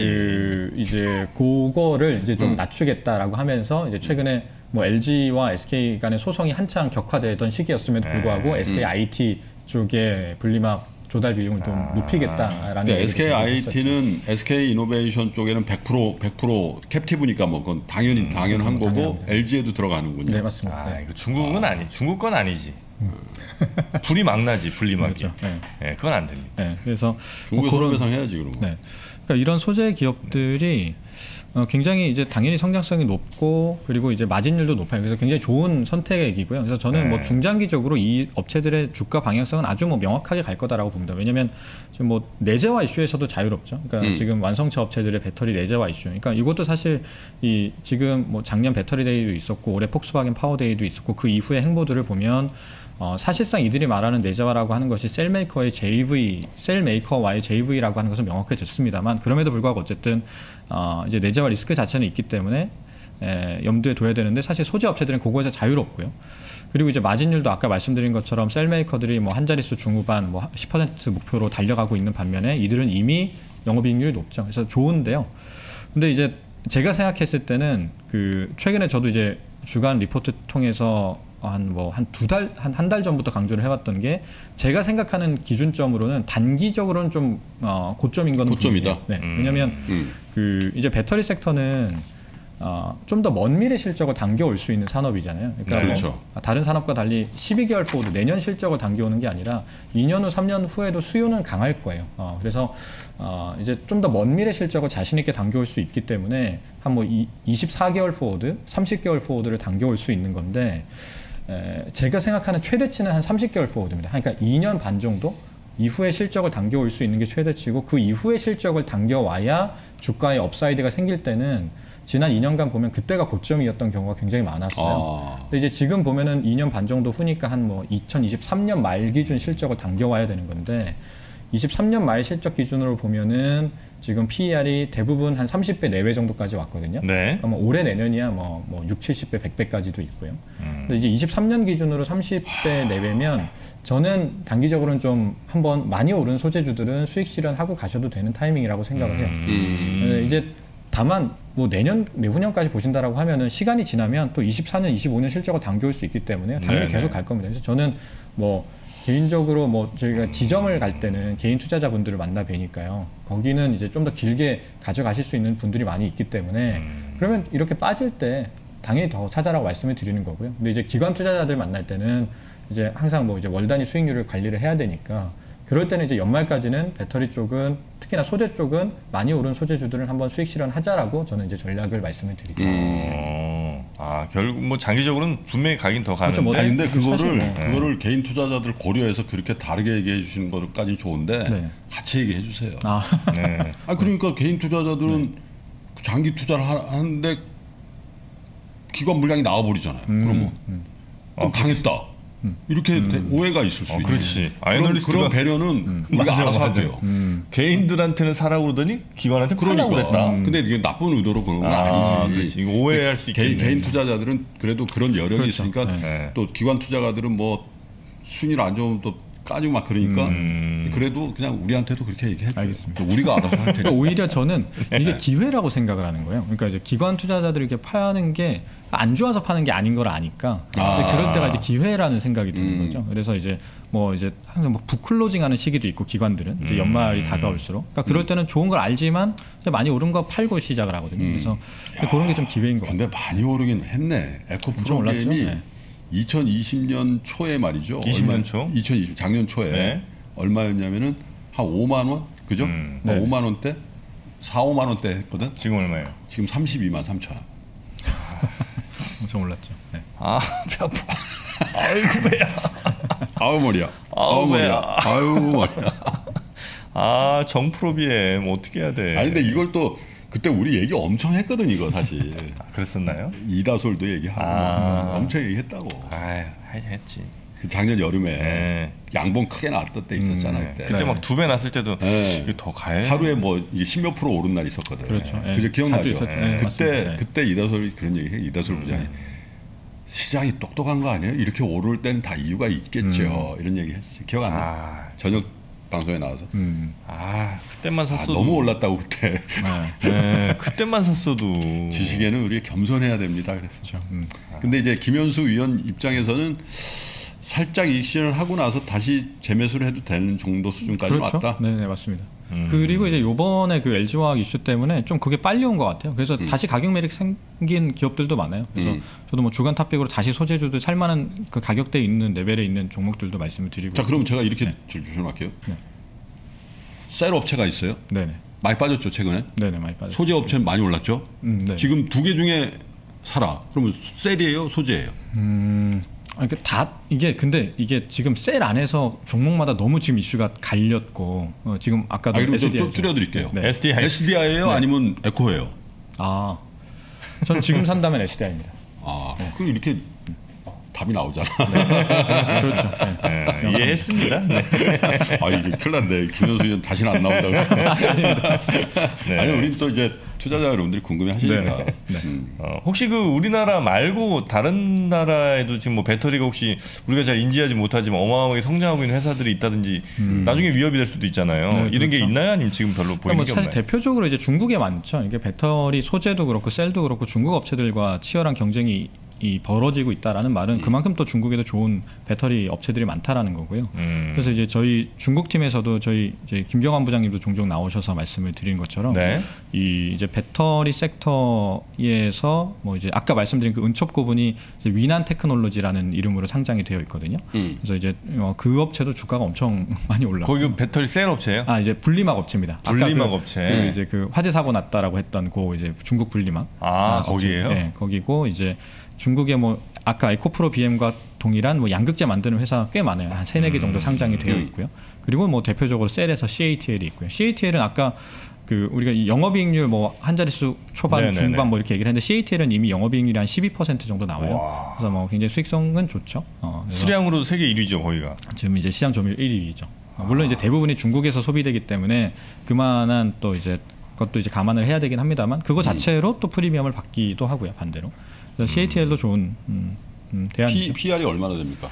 그거를 이제 좀 낮추겠다라고 하면서 이제 최근에 뭐 LG와 SK 간의 소송이 한창 격화되던 시기였음에도 불구하고 SK IT 쪽에 분리막 조달 비중을 좀 높이겠다라는. SK IT는 SK 이노베이션 쪽에는 100% 캡티브니까 뭐 그건 당연한 거고 LG에도 들어가는군요. 네, 맞습니다. 이거 중국 건 아니지. 불이 막 나지 분리막이. 그렇죠. 네. 네, 그건 안 됩니다. 네, 그래서 중국에 손해배상 해야지 그런 거. 네. 그러니까 이런 소재 기업들이 굉장히 이제 당연히 성장성이 높고 그리고 이제 마진율도 높아요. 그래서 굉장히 좋은 선택이고요. 그래서 저는 뭐 중장기적으로 이 업체들의 주가 방향성은 아주 뭐 명확하게 갈 거다라고 봅니다. 왜냐하면 지금 뭐 내재화 이슈에서도 자유롭죠. 그러니까 지금 완성차 업체들의 배터리 내재화 이슈. 그러니까 이것도 사실 이 지금 뭐 작년 배터리 데이도 있었고 올해 폭스바겐 파워 데이도 있었고 그 이후의 행보들을 보면 사실상 이들이 말하는 내재화라고 하는 것이 셀메이커와의 JV라고 하는 것은 명확해졌습니다만 그럼에도 불구하고 어쨌든 이제 내재화 리스크 자체는 있기 때문에 염두에 둬야 되는데 사실 소재 업체들은 그거에서 자유롭고요. 그리고 이제 마진율도 아까 말씀드린 것처럼 셀메이커들이 뭐 한 자릿수 중후반 뭐 10% 목표로 달려가고 있는 반면에 이들은 이미 영업이익률이 높죠. 그래서 좋은데요. 근데 이제 제가 생각했을 때는 그 최근에 저도 이제 주간 리포트 통해서 한 달 전부터 강조를 해왔던 게 제가 생각하는 기준점으로는 단기적으로는 좀 고점인 건 고점이다. 네. 왜냐하면 그 이제 배터리 섹터는 좀 더 먼 미래 실적을 당겨올 수 있는 산업이잖아요. 그러니까 그렇죠. 다른 산업과 달리 12개월 포워드 내년 실적을 당겨오는 게 아니라 2년 후, 3년 후에도 수요는 강할 거예요. 그래서 이제 좀 더 먼 미래 실적을 자신 있게 당겨올 수 있기 때문에 한 뭐 24개월 포워드, 30개월 포워드를 당겨올 수 있는 건데. 제가 생각하는 최대치는 한 30개월 포워드입니다. 그러니까 2년 반 정도 이후에 실적을 당겨올 수 있는 게 최대치고 그 이후에 실적을 당겨와야 주가에 업사이드가 생길 때는 지난 2년간 보면 그때가 고점이었던 경우가 굉장히 많았어요. 근데 이제 지금 보면은 2년 반 정도 후니까 한 뭐 2023년 말 기준 실적을 당겨와야 되는 건데 23년 말 실적 기준으로 보면은 지금 PER이 대부분 한 30배 내외 정도까지 왔거든요. 네. 그러면 올해 내년이야 뭐 6, 70배, 100배까지도 있고요. 근데 이제 23년 기준으로 30배 내외면 저는 단기적으로는 좀 한번 많이 오른 소재주들은 수익 실현하고 가셔도 되는 타이밍이라고 생각을 해요. 이제 다만 뭐 내년, 내후년까지 보신다라고 하면은 시간이 지나면 또 24년, 25년 실적을 당겨올 수 있기 때문에 당연히 네네. 계속 갈 겁니다. 그래서 저는 뭐 개인적으로 뭐 저희가 지점을 갈 때는 개인 투자자분들을 만나 뵈니까요. 거기는 이제 좀 더 길게 가져가실 수 있는 분들이 많이 있기 때문에 그러면 이렇게 빠질 때 당연히 더 찾아라고 말씀을 드리는 거고요. 근데 이제 기관 투자자들 만날 때는 이제 항상 뭐 이제 월 단위 수익률을 관리를 해야 되니까 그럴 때는 이제 연말까지는 배터리 쪽은 특히나 소재 쪽은 많이 오른 소재주들을 한번 수익 실현하자라고 저는 이제 전략을 말씀을 드리죠. 결국 뭐 장기적으로는 분명히 가긴 더 가는데. 그렇죠. 근데 그거를 개인 투자자들 고려해서 그렇게 다르게 얘기해 주시는 것까지 좋은데 네. 같이 얘기해 주세요. 네. 그러니까 개인 투자자들은 장기 투자를 하는데 기관 물량이 나와버리잖아요. 그러면 그럼 당했다. 이렇게 오해가 있을 수 있죠. 그렇지. 그런 배려는 우리가 알아서 하세요. 개인들한테는 사라고 그러더니 기관한테 팔라고 그랬다. 근데 이게 나쁜 의도로 그런 건 아니지. 그렇지. 이거 오해할 수 있겠네. 개인 투자자들은 그래도 그런 여력이 그렇죠. 있으니까 네. 또 기관 투자가들은 뭐 순위를 안 좋으면 또 까지고 막 그러니까 그래도 그냥 우리한테도 그렇게 얘기해 줘요. 알겠습니다. 우리가 알아서 할 테니까. 오히려 저는 이게 기회라고 생각을 하는 거예요. 그러니까 이제 기관 투자자들이 이렇게 파는 게 안 좋아서 파는 게 아닌 걸 아니까. 근데 그럴 때가 이제 기회라는 생각이 드는 거죠. 그래서 이제 뭐 이제 항상 뭐 북클로징하는 시기도 있고 기관들은 이제 연말이 다가올수록. 그러니까 그럴 때는 좋은 걸 알지만 많이 오른 거 팔고 시작을 하거든요. 그래서 그런 게 좀 기회인 것 같아요. 근데 많이 오르긴 했네. 에코프로게임이 2020년 초에 말이죠. 20년 초? 2020 작년 초에 네. 얼마였냐면은 한 5만 원, 그죠? 네. 5만 원대, 4, 5만 원대 했거든. 지금 얼마예요? 지금 32만 3천 원. 엄청 올랐죠. 네. 배 아파. 아이고 배야. 아우 머리야. 아우 배야. 아유 머리야. 정프로비엠 어떻게 해야 돼? 근데 이걸 또 그때 우리 얘기 엄청 했거든 이거 사실. 그랬었나요? 이다솔도 얘기하고 엄청 얘기했다고. 했지. 작년 여름에 양봉 크게 나왔던 때 있었잖아 그때. 그때 막 2배 났을 때도 이게 더 가야. 하루에 뭐 10몇 프로 오른 날 있었거든. 그렇죠. 그죠 기억나죠? 그때 이다솔이 그런 얘기해. 이다솔 부장이 시장이 똑똑한 거 아니에요? 이렇게 오를 때는 다 이유가 있겠죠. 이런 얘기 했지. 기억 안 나? 저녁 방송에 나와서. 그때만 샀어도 너무 올랐다고 그때. 그때만 샀어도 주식에는 우리가 겸손해야 됩니다. 그랬어. 근데 이제 김현수 위원 입장에서는 살짝 이익 실현을 하고 나서 다시 재매수를 해도 되는 정도 수준까지 그렇죠? 왔다. 네, 맞습니다. 그리고 이제 요번에 그 LG화학 이슈 때문에 좀 그게 빨리 온 것 같아요. 그래서 다시 가격 매력 생긴 기업들도 많아요. 그래서 저도 뭐 주간 탑픽으로 다시 소재주도 살만한 그 가격대에 있는 레벨에 있는 종목들도 말씀을 드리고. 자, 그럼 제가 이렇게 질문할게요. 셀 업체가 있어요. 네네. 많이 빠졌죠 최근에. 네네, 많이 빠졌죠. 소재 업체는 많이 올랐죠. 네. 지금 두 개 중에 사라. 그러면 셀이에요, 소재예요? 다 이게 근데 이게 지금 셀 안에서 종목마다 너무 지금 이슈가 갈렸고 지금 아까도 그럼 좀 SDI 줄여드릴게요. 네. SDI예요, 네. 아니면 에코예요? 전 지금 산다면 SDI입니다. 그럼 이렇게 답이 나오잖아. 네. 그렇죠. 네. 네, 이해했습니다. 네. 이게 큰일 났네. 김현수 의원 다시는 안 나온다고. 네. 아니, 우린 또 이제 투자자 여러분들이 궁금해 하시니까. 혹시 그 우리나라 말고 다른 나라에도 지금 뭐 배터리가 혹시 우리가 잘 인지하지 못하지만 어마어마하게 성장하고 있는 회사들이 있다든지 나중에 위협이 될 수도 있잖아요. 네, 이런 게 그렇죠. 있나요? 아니면 지금 별로 보이는 게 사실 없나요? 대표적으로 이제 중국에 많죠. 이게 배터리 소재도 그렇고 셀도 그렇고 중국 업체들과 치열한 경쟁이 벌어지고 있다라는 말은 그만큼 또 중국에도 좋은 배터리 업체들이 많다라는 거고요. 그래서 이제 저희 중국 팀에서도 저희 이제 김경환 부장님도 종종 나오셔서 말씀을 드린 것처럼 네. 이 이제 배터리 섹터에서 뭐 이제 아까 말씀드린 그 은첩고분이 이제 위난 테크놀로지라는 이름으로 상장이 되어 있거든요. 그래서 이제 그 업체도 주가가 엄청 많이 올랐고. 거기 배터리 셀 업체예요? 이제 분리막 업체입니다. 분리막 아까 업체. 이제 그 화재 사고 났다라고 했던 그 이제 중국 분리막. 거기에요? 네, 거기고 이제 중국의 뭐 아까 에코프로 BM과 동일한 뭐 양극재 만드는 회사 꽤 많아요. 한 3-4개 정도 상장이 되어 있고요. 그리고 뭐 대표적으로 셀에서 CATL이 있고요. CATL은 아까 그 우리가 이 영업이익률 뭐 한 자릿수 초반, 네네네. 중반 뭐 이렇게 얘기를 했는데 CATL은 이미 영업이익률이 한 12% 정도 나와요. 그래서 뭐 굉장히 수익성은 좋죠. 수량으로도 세계 1위죠, 거기가. 지금 이제 시장 점유율 1위죠. 물론 이제 대부분이 중국에서 소비되기 때문에 그만한 또 이제 그것도 이제 감안을 해야 되긴 합니다만 그거 자체로 또 프리미엄을 받기도 하고요, 반대로. 그래서 CATL도 좋은 대안이죠. PR이 얼마나 됩니까?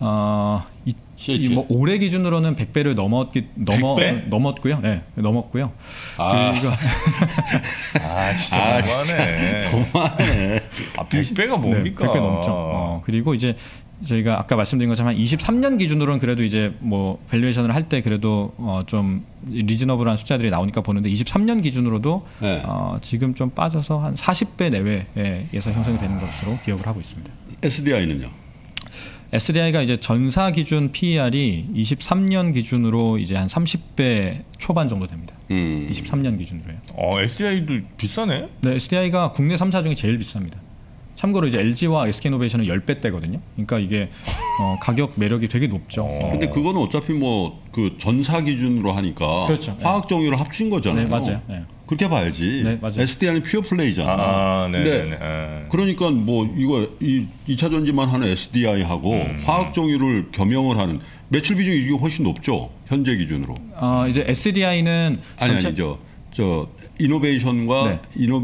뭐 올해 기준으로는 100배를 넘었고요. 네, 넘었고요. 그리고 진짜 너무하네. 100배가 뭡니까? 네, 100배 넘죠. 그리고 이제 저희가 아까 말씀드린 것처럼 한 23년 기준으로는 그래도 이제 뭐 밸류에이션을 할 때 그래도 좀 리즈너블한 숫자들이 나오니까 보는데 23년 기준으로도 지금 좀 빠져서 한 40배 내외에서 형성이 되는 것으로 기억을 하고 있습니다. SDI는요? SDI가 이제 전사 기준 PER이 23년 기준으로 이제 한 30배 초반 정도 됩니다. 23년 기준으로요. SDI도 비싸네? 네, SDI가 국내 3사 중에 제일 비쌉니다. 참고로 이제 LG와 SK이노베이션은 10배대거든요. 그러니까 이게 가격 매력이 되게 높죠. 근데 그거는 어차피 뭐 그 전사 기준으로 하니까 그렇죠. 화학 정유를 합친 거잖아요. 네, 맞아요. 네. 그렇게 봐야지. 네, 맞아요. SDI는 퓨어 플레이잖아. 근데 그러니까 뭐 이거 2차 전지만 하는 SDI하고 화학 정유를 겸용을 하는 매출 비중이 이게 훨씬 높죠. 현재 기준으로. 이제 SDI는 아니죠. 저 이노베이션과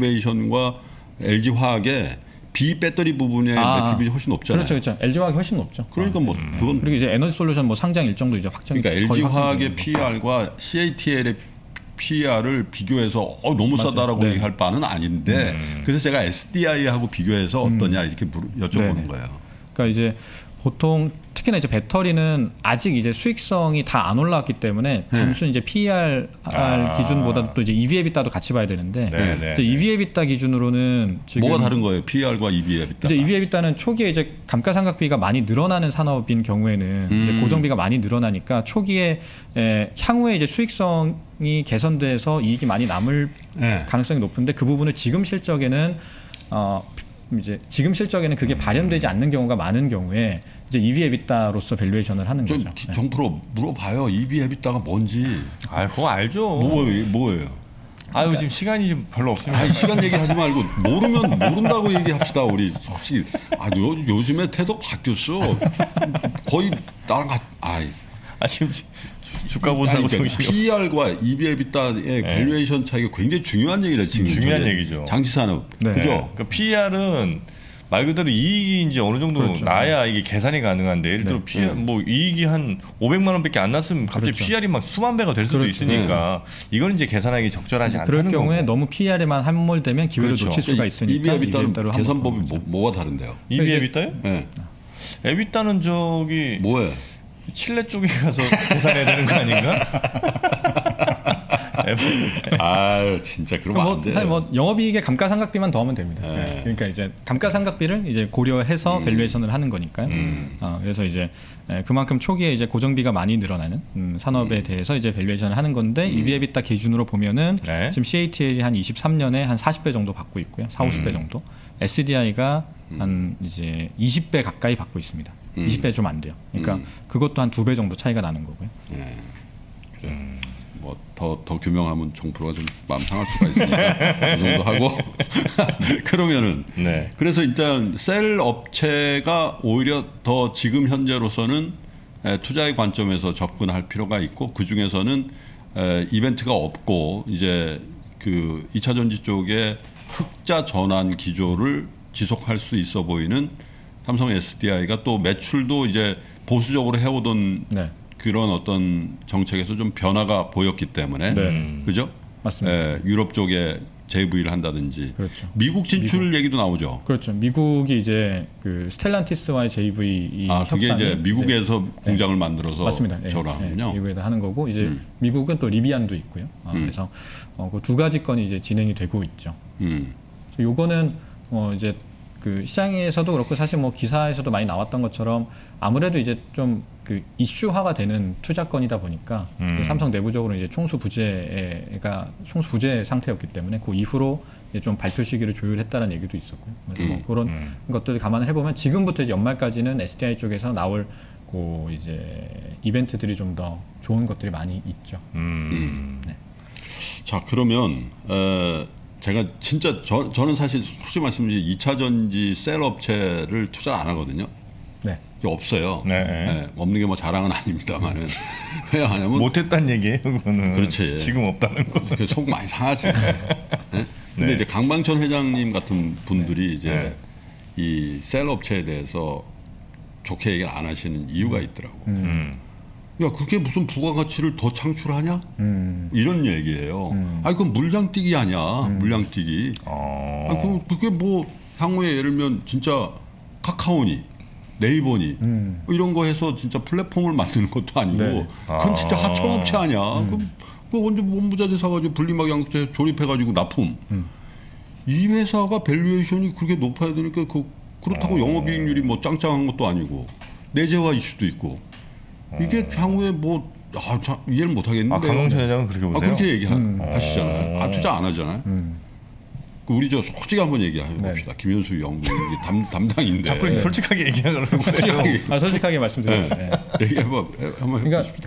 LG 화학의 비배터리 부분의 매출 비중이 훨씬 높잖아요. 그렇죠. LG 화학이 훨씬 높죠. 그러니까 뭐 그건 그리고 이제 에너지 솔루션 뭐 상장 일정도 이제 확정이. 그러니까 LG 화학의 PER과 CATL의 PER을 비교해서 너무 싸다라고 얘기할 바는 아닌데 그래서 제가 SDI하고 비교해서 어떠냐 이렇게 여쭤보는 거예요. 그러니까 이제 보통 특히나 이제 배터리는 아직 이제 수익성이 다 안 올라왔기 때문에 단순 이제 PER 기준보다 또 이제 EV/EBITDA도 같이 봐야 되는데 EV/EBITDA 기준으로는 지금 뭐가 다른 거예요? PER과 EV/EBITDA. 이제 EV/EBITDA는 초기에 이제 감가상각비가 많이 늘어나는 산업인 경우에는 이제 고정비가 많이 늘어나니까 초기에 향후에 이제 수익성이 개선돼서 이익이 많이 남을 가능성이 높은데 그 부분을 지금 실적에는 그게 발현되지 않는 경우가 많은 경우에 이제 EV/EBITDA로서 밸류에이션을 하는 거죠. 정프로 물어봐요. EV/EBITDA가 뭔지. 그거 알죠. 뭐예요? 지금 시간이 좀 별로 없습니다. 시간 얘기하지 말고 모르면 모른다고 얘기합시다. 우리 솔직히 요즘에 태도 바뀌었어. 거의 나랑 지금 주가 보다고 정신이 PER과 EV/EBITDA의 밸류에이션 차이가 굉장히 중요한 얘기라 지금. 중요한 얘기죠. 장치 산업. 네. 그죠? 그러니까 PER은 말 그대로 이익이 이제 어느 정도 나야 이게 계산이 가능한데 예를 들어 뭐 이익이 한 500만 원밖에 안 났으면 갑자기 PER이 막 수만 배가 될 수도 있으니까 이건 이제 계산하기 적절하지 않다는 그럴 경우에 거고. 너무 PER에만 함몰되면 기회를 놓칠 수가 있으니까 EV/EBITDA는 계산법이 뭐가 다른데요? EV/EBITDA요? 네. EBITDA는 저기 뭐예요? 칠레 쪽에 가서 계산해야 되는 거 아닌가? 아 진짜 그러면 안 돼. 사실 뭐 영업이익의 감가상각비만 더하면 됩니다. 네. 그러니까 이제 감가상각비를 이제 고려해서 밸류에이션을 하는 거니까요. 그래서 이제 그만큼 초기에 이제 고정비가 많이 늘어나는 산업에 대해서 이제 밸류에이션을 하는 건데 EV/EBITDA 기준으로 보면은 네. 지금 CATL이 한 23년에 한 40배 정도 받고 있고요. 40~50배 정도. SDI가 한 이제 20배 가까이 받고 있습니다. 20배 좀 안 돼요. 그러니까 그것도 한 2배 정도 차이가 나는 거고요. 네. 뭐 더 규명하면 정프로가 좀 마음 상할 수가 있으니까 이 정도 하고 그러면은 네. 그래서 일단 셀 업체가 오히려 더 지금 현재로서는 투자의 관점에서 접근할 필요가 있고 그 중에서는 이벤트가 없고 이제 그 2차 전지 쪽에 흑자 전환 기조를 지속할 수 있어 보이는 삼성 SDI가 또 매출도 이제 보수적으로 해오던 네. 그런 어떤 정책에서 좀 변화가 보였기 때문에 그죠? 맞습니다. 유럽 쪽에 JV를 한다든지 그렇죠. 미국 진출 얘기도 나오죠. 그렇죠. 미국이 이제 그 스텔란티스와의 JV 그게 이제 미국에서 이제, 공장을 만들어서 맞습니다. 저를 하군요. 미국에서 하는 거고 이제 미국은 또 리비안도 있고요. 그래서 그 두 가지 건이 이제 진행이 되고 있죠. 요거는 이제 그 시장에서도 그렇고 사실 뭐 기사에서도 많이 나왔던 것처럼 아무래도 이제 좀 그 이슈화가 되는 투자건이다 보니까 삼성 내부적으로 이제 총수 부재 상태였기 때문에 그 이후로 이제 좀 발표 시기를 조율했다는 얘기도 있었고요. 그래서 뭐 그런 것들을 감안을 해보면 지금부터 이제 연말까지는 SDI 쪽에서 나올 그 이제 이벤트들이 좀 더 좋은 것들이 많이 있죠. 네. 자 그러면 제가 진짜 저는 사실 솔직히 말씀드리면 2차 전지 셀 업체를 투자 안 하거든요. 네. 없어요. 네. 네. 없는 게 뭐 자랑은 아닙니다만은 왜 하냐면 못했단 얘기예요. 그거는. 그렇지. 지금 없다는 거. 속 많이 상하지. 네? 근데 이제 강방천 회장님 같은 분들이 이제 이 셀 업체에 대해서 좋게 얘기를 안 하시는 이유가 있더라고. 야, 그게 무슨 부가가치를 더 창출하냐? 이런 얘기예요. 아니, 그건 물량뛰기 아니야. 물량뛰기. 아니, 그게 뭐 향후에 예를 들면 진짜 카카오니, 네이버니 이런 거 해서 진짜 플랫폼을 만드는 것도 아니고 네. 그건 진짜 하청업체 아니야. 그럼 언제 원부자재 사가지고 분리막 양재 조립해가지고 납품. 이 회사가 밸류에이션이 그렇게 높아야 되니까 그렇다고 영업이익률이 뭐 짱짱한 것도 아니고 내재화 이슈도 있고 이게 향후에 뭐 이해를 못 하겠는데. 강홍철 회장은 그렇게 보세요? 그렇게 얘기하시잖아요. 투자 안 하잖아요. 우리 저 솔직히 한번 얘기해봅시다. 김현수 연구원이 담당인데. 자꾸 이렇게 솔직하게 얘기하려고 그래요. 솔직하게 말씀드리죠. 네. 얘기해봐. 한번 그러니까 해보십시다.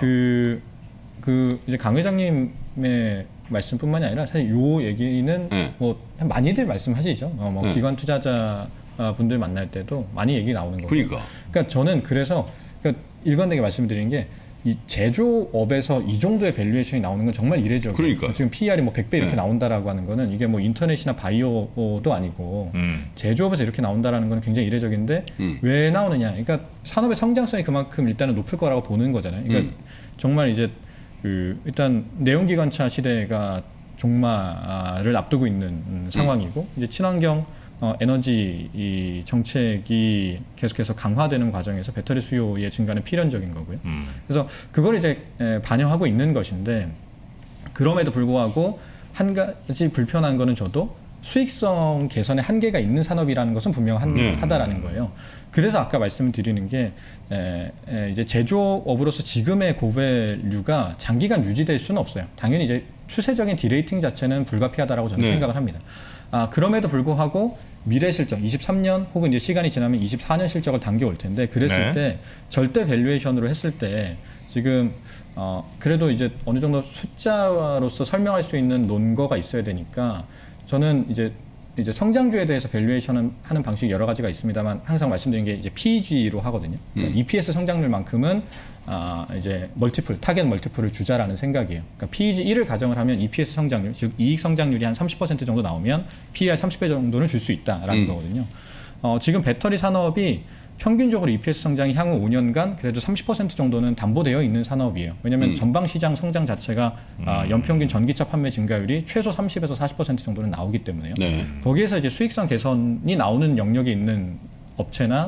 그 이제 강 회장님의 말씀뿐만이 아니라 사실 요 얘기는 뭐 많이들 말씀하시죠. 뭐 기관 투자자 분들 만날 때도 많이 얘기 나오는 거예요. 그러니까 저는 그래서 일관되게 말씀드리는 게 이 제조업에서 이 정도의 밸류에이션이 나오는 건 정말 이례적이에요. 그러니까. 지금 PER이 뭐 100배 이렇게 나온다라고 하는 거는 이게 뭐 인터넷이나 바이오도 아니고 제조업에서 이렇게 나온다라는 건 굉장히 이례적인데 왜 나오느냐? 그러니까 산업의 성장성이 그만큼 일단은 높을 거라고 보는 거잖아요. 그러니까 정말 이제 일단 내연기관차 시대가 종말을 앞두고 있는 상황이고 이제 친환경 에너지 이 정책이 계속해서 강화되는 과정에서 배터리 수요의 증가는 필연적인 거고요. 그래서 그걸 이제 반영하고 있는 것인데 그럼에도 불구하고 한 가지 불편한 거는 저도 수익성 개선에 한계가 있는 산업이라는 것은 분명하다라는 거예요. 그래서 아까 말씀드리는 게 이제 제조업으로서 지금의 고밸류가 장기간 유지될 수는 없어요. 당연히 이제 추세적인 디레이팅 자체는 불가피하다라고 저는 생각을 합니다. 그럼에도 불구하고 미래 실적 23년 혹은 이제 시간이 지나면 24년 실적을 당겨올 텐데 그랬을 때 절대 밸류에이션으로 했을 때 지금 그래도 이제 어느 정도 숫자로서 설명할 수 있는 논거가 있어야 되니까 저는 이제 성장주에 대해서 밸류에이션 하는 방식이 여러 가지가 있습니다만 항상 말씀드린 게 이제 PEG로 하거든요. 그러니까 EPS 성장률만큼은 이제 타겟 멀티플을 주자라는 생각이에요. 그러니까 PEG 1을 가정을 하면 EPS 성장률, 즉 이익 성장률이 한 30% 정도 나오면 PER 30배 정도는 줄 수 있다라는 거거든요. 지금 배터리 산업이 평균적으로 EPS 성장이 향후 5년간 그래도 30% 정도는 담보되어 있는 산업이에요. 왜냐하면 전방 시장 성장 자체가 연평균 전기차 판매 증가율이 최소 30에서 40% 정도는 나오기 때문에요. 거기에서 이제 수익성 개선이 나오는 영역에 있는 업체나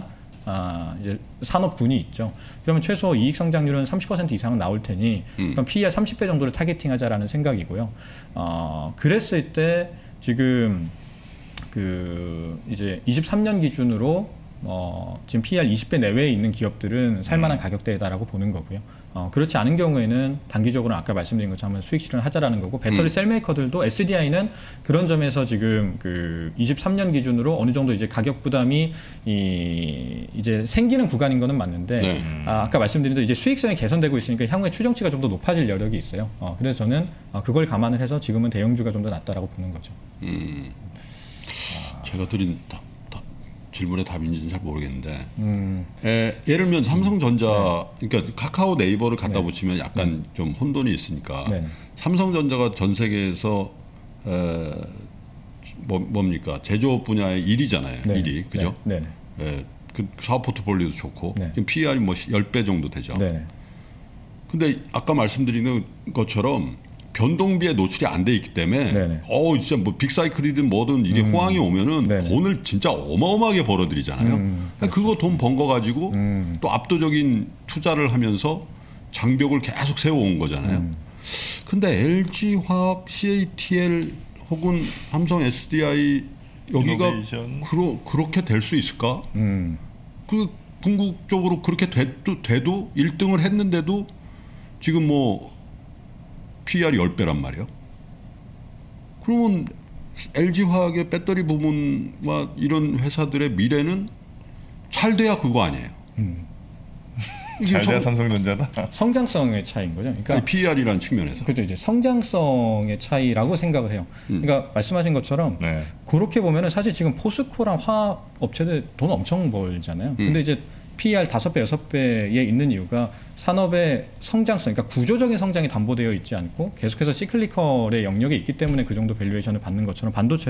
이제 산업군이 있죠. 그러면 최소 이익 성장률은 30% 이상은 나올 테니 그럼 PER 30배 정도를 타겟팅하자라는 생각이고요. 그랬을 때 지금 그 이제 23년 기준으로 지금 PER 20배 내외에 있는 기업들은 살만한 가격대다라고 보는 거고요. 그렇지 않은 경우에는 단기적으로 아까 말씀드린 것처럼 수익 실현하자라는 거고, 배터리 셀 메이커들도 SDI는 그런 점에서 지금 그 23년 기준으로 어느 정도 이제 가격 부담이 이제 생기는 구간인 거는 맞는데, 네. 아까 말씀드린 대로 이제 수익성이 개선되고 있으니까 향후에 추정치가 좀 더 높아질 여력이 있어요. 그래서 저는 그걸 감안을 해서 지금은 대형주가 좀 더 낫다라고 보는 거죠. 제가 드린 질문의 답인지는 잘 모르겠는데 예를 들면 삼성전자, 그러니까 카카오 네이버를 갖다 붙이면 약간 좀 혼돈이 있으니까 삼성전자가 전 세계에서 뭡니까 제조업 분야의 1위잖아요. 1위 그죠? 그 사업 포트폴리오도 좋고 PER이 뭐 10배 정도 되죠. 근데 아까 말씀드린 것처럼 변동비에 노출이 안 돼 있기 때문에 진짜 뭐 빅사이클이든 뭐든 이게 호황이 오면은 돈을 진짜 어마어마하게 벌어들이잖아요. 그거 돈 번 거 가지고 또 압도적인 투자를 하면서 장벽을 계속 세워온 거잖아요. 근데 LG화학, CATL 혹은 삼성 SDI 여기가 그렇게 될 수 있을까? 그 궁극적으로 그렇게 돼도 1등을 했는데도 지금 뭐 PER이 10배란 말이에요. 그러면 LG화학의 배터리 부문과 이런 회사들의 미래는 잘 돼야 그거 아니에요. 잘 돼야 삼성전자다. 성장성의 차이인 거죠. 그러니까 아니, PER이라는 측면에서. 그렇죠. 이제 성장성의 차이라고 생각을 해요. 그러니까 말씀하신 것처럼 그렇게 보면은 사실 지금 포스코랑 화학 업체들 돈 엄청 벌잖아요. 근데 이제 PER 5배, 6배에 있는 이유가 산업의 성장성, 그러니까 구조적인 성장이 담보되어 있지 않고 계속해서 시클리컬의 영역에 있기 때문에 그 정도 밸류에이션을 받는 것처럼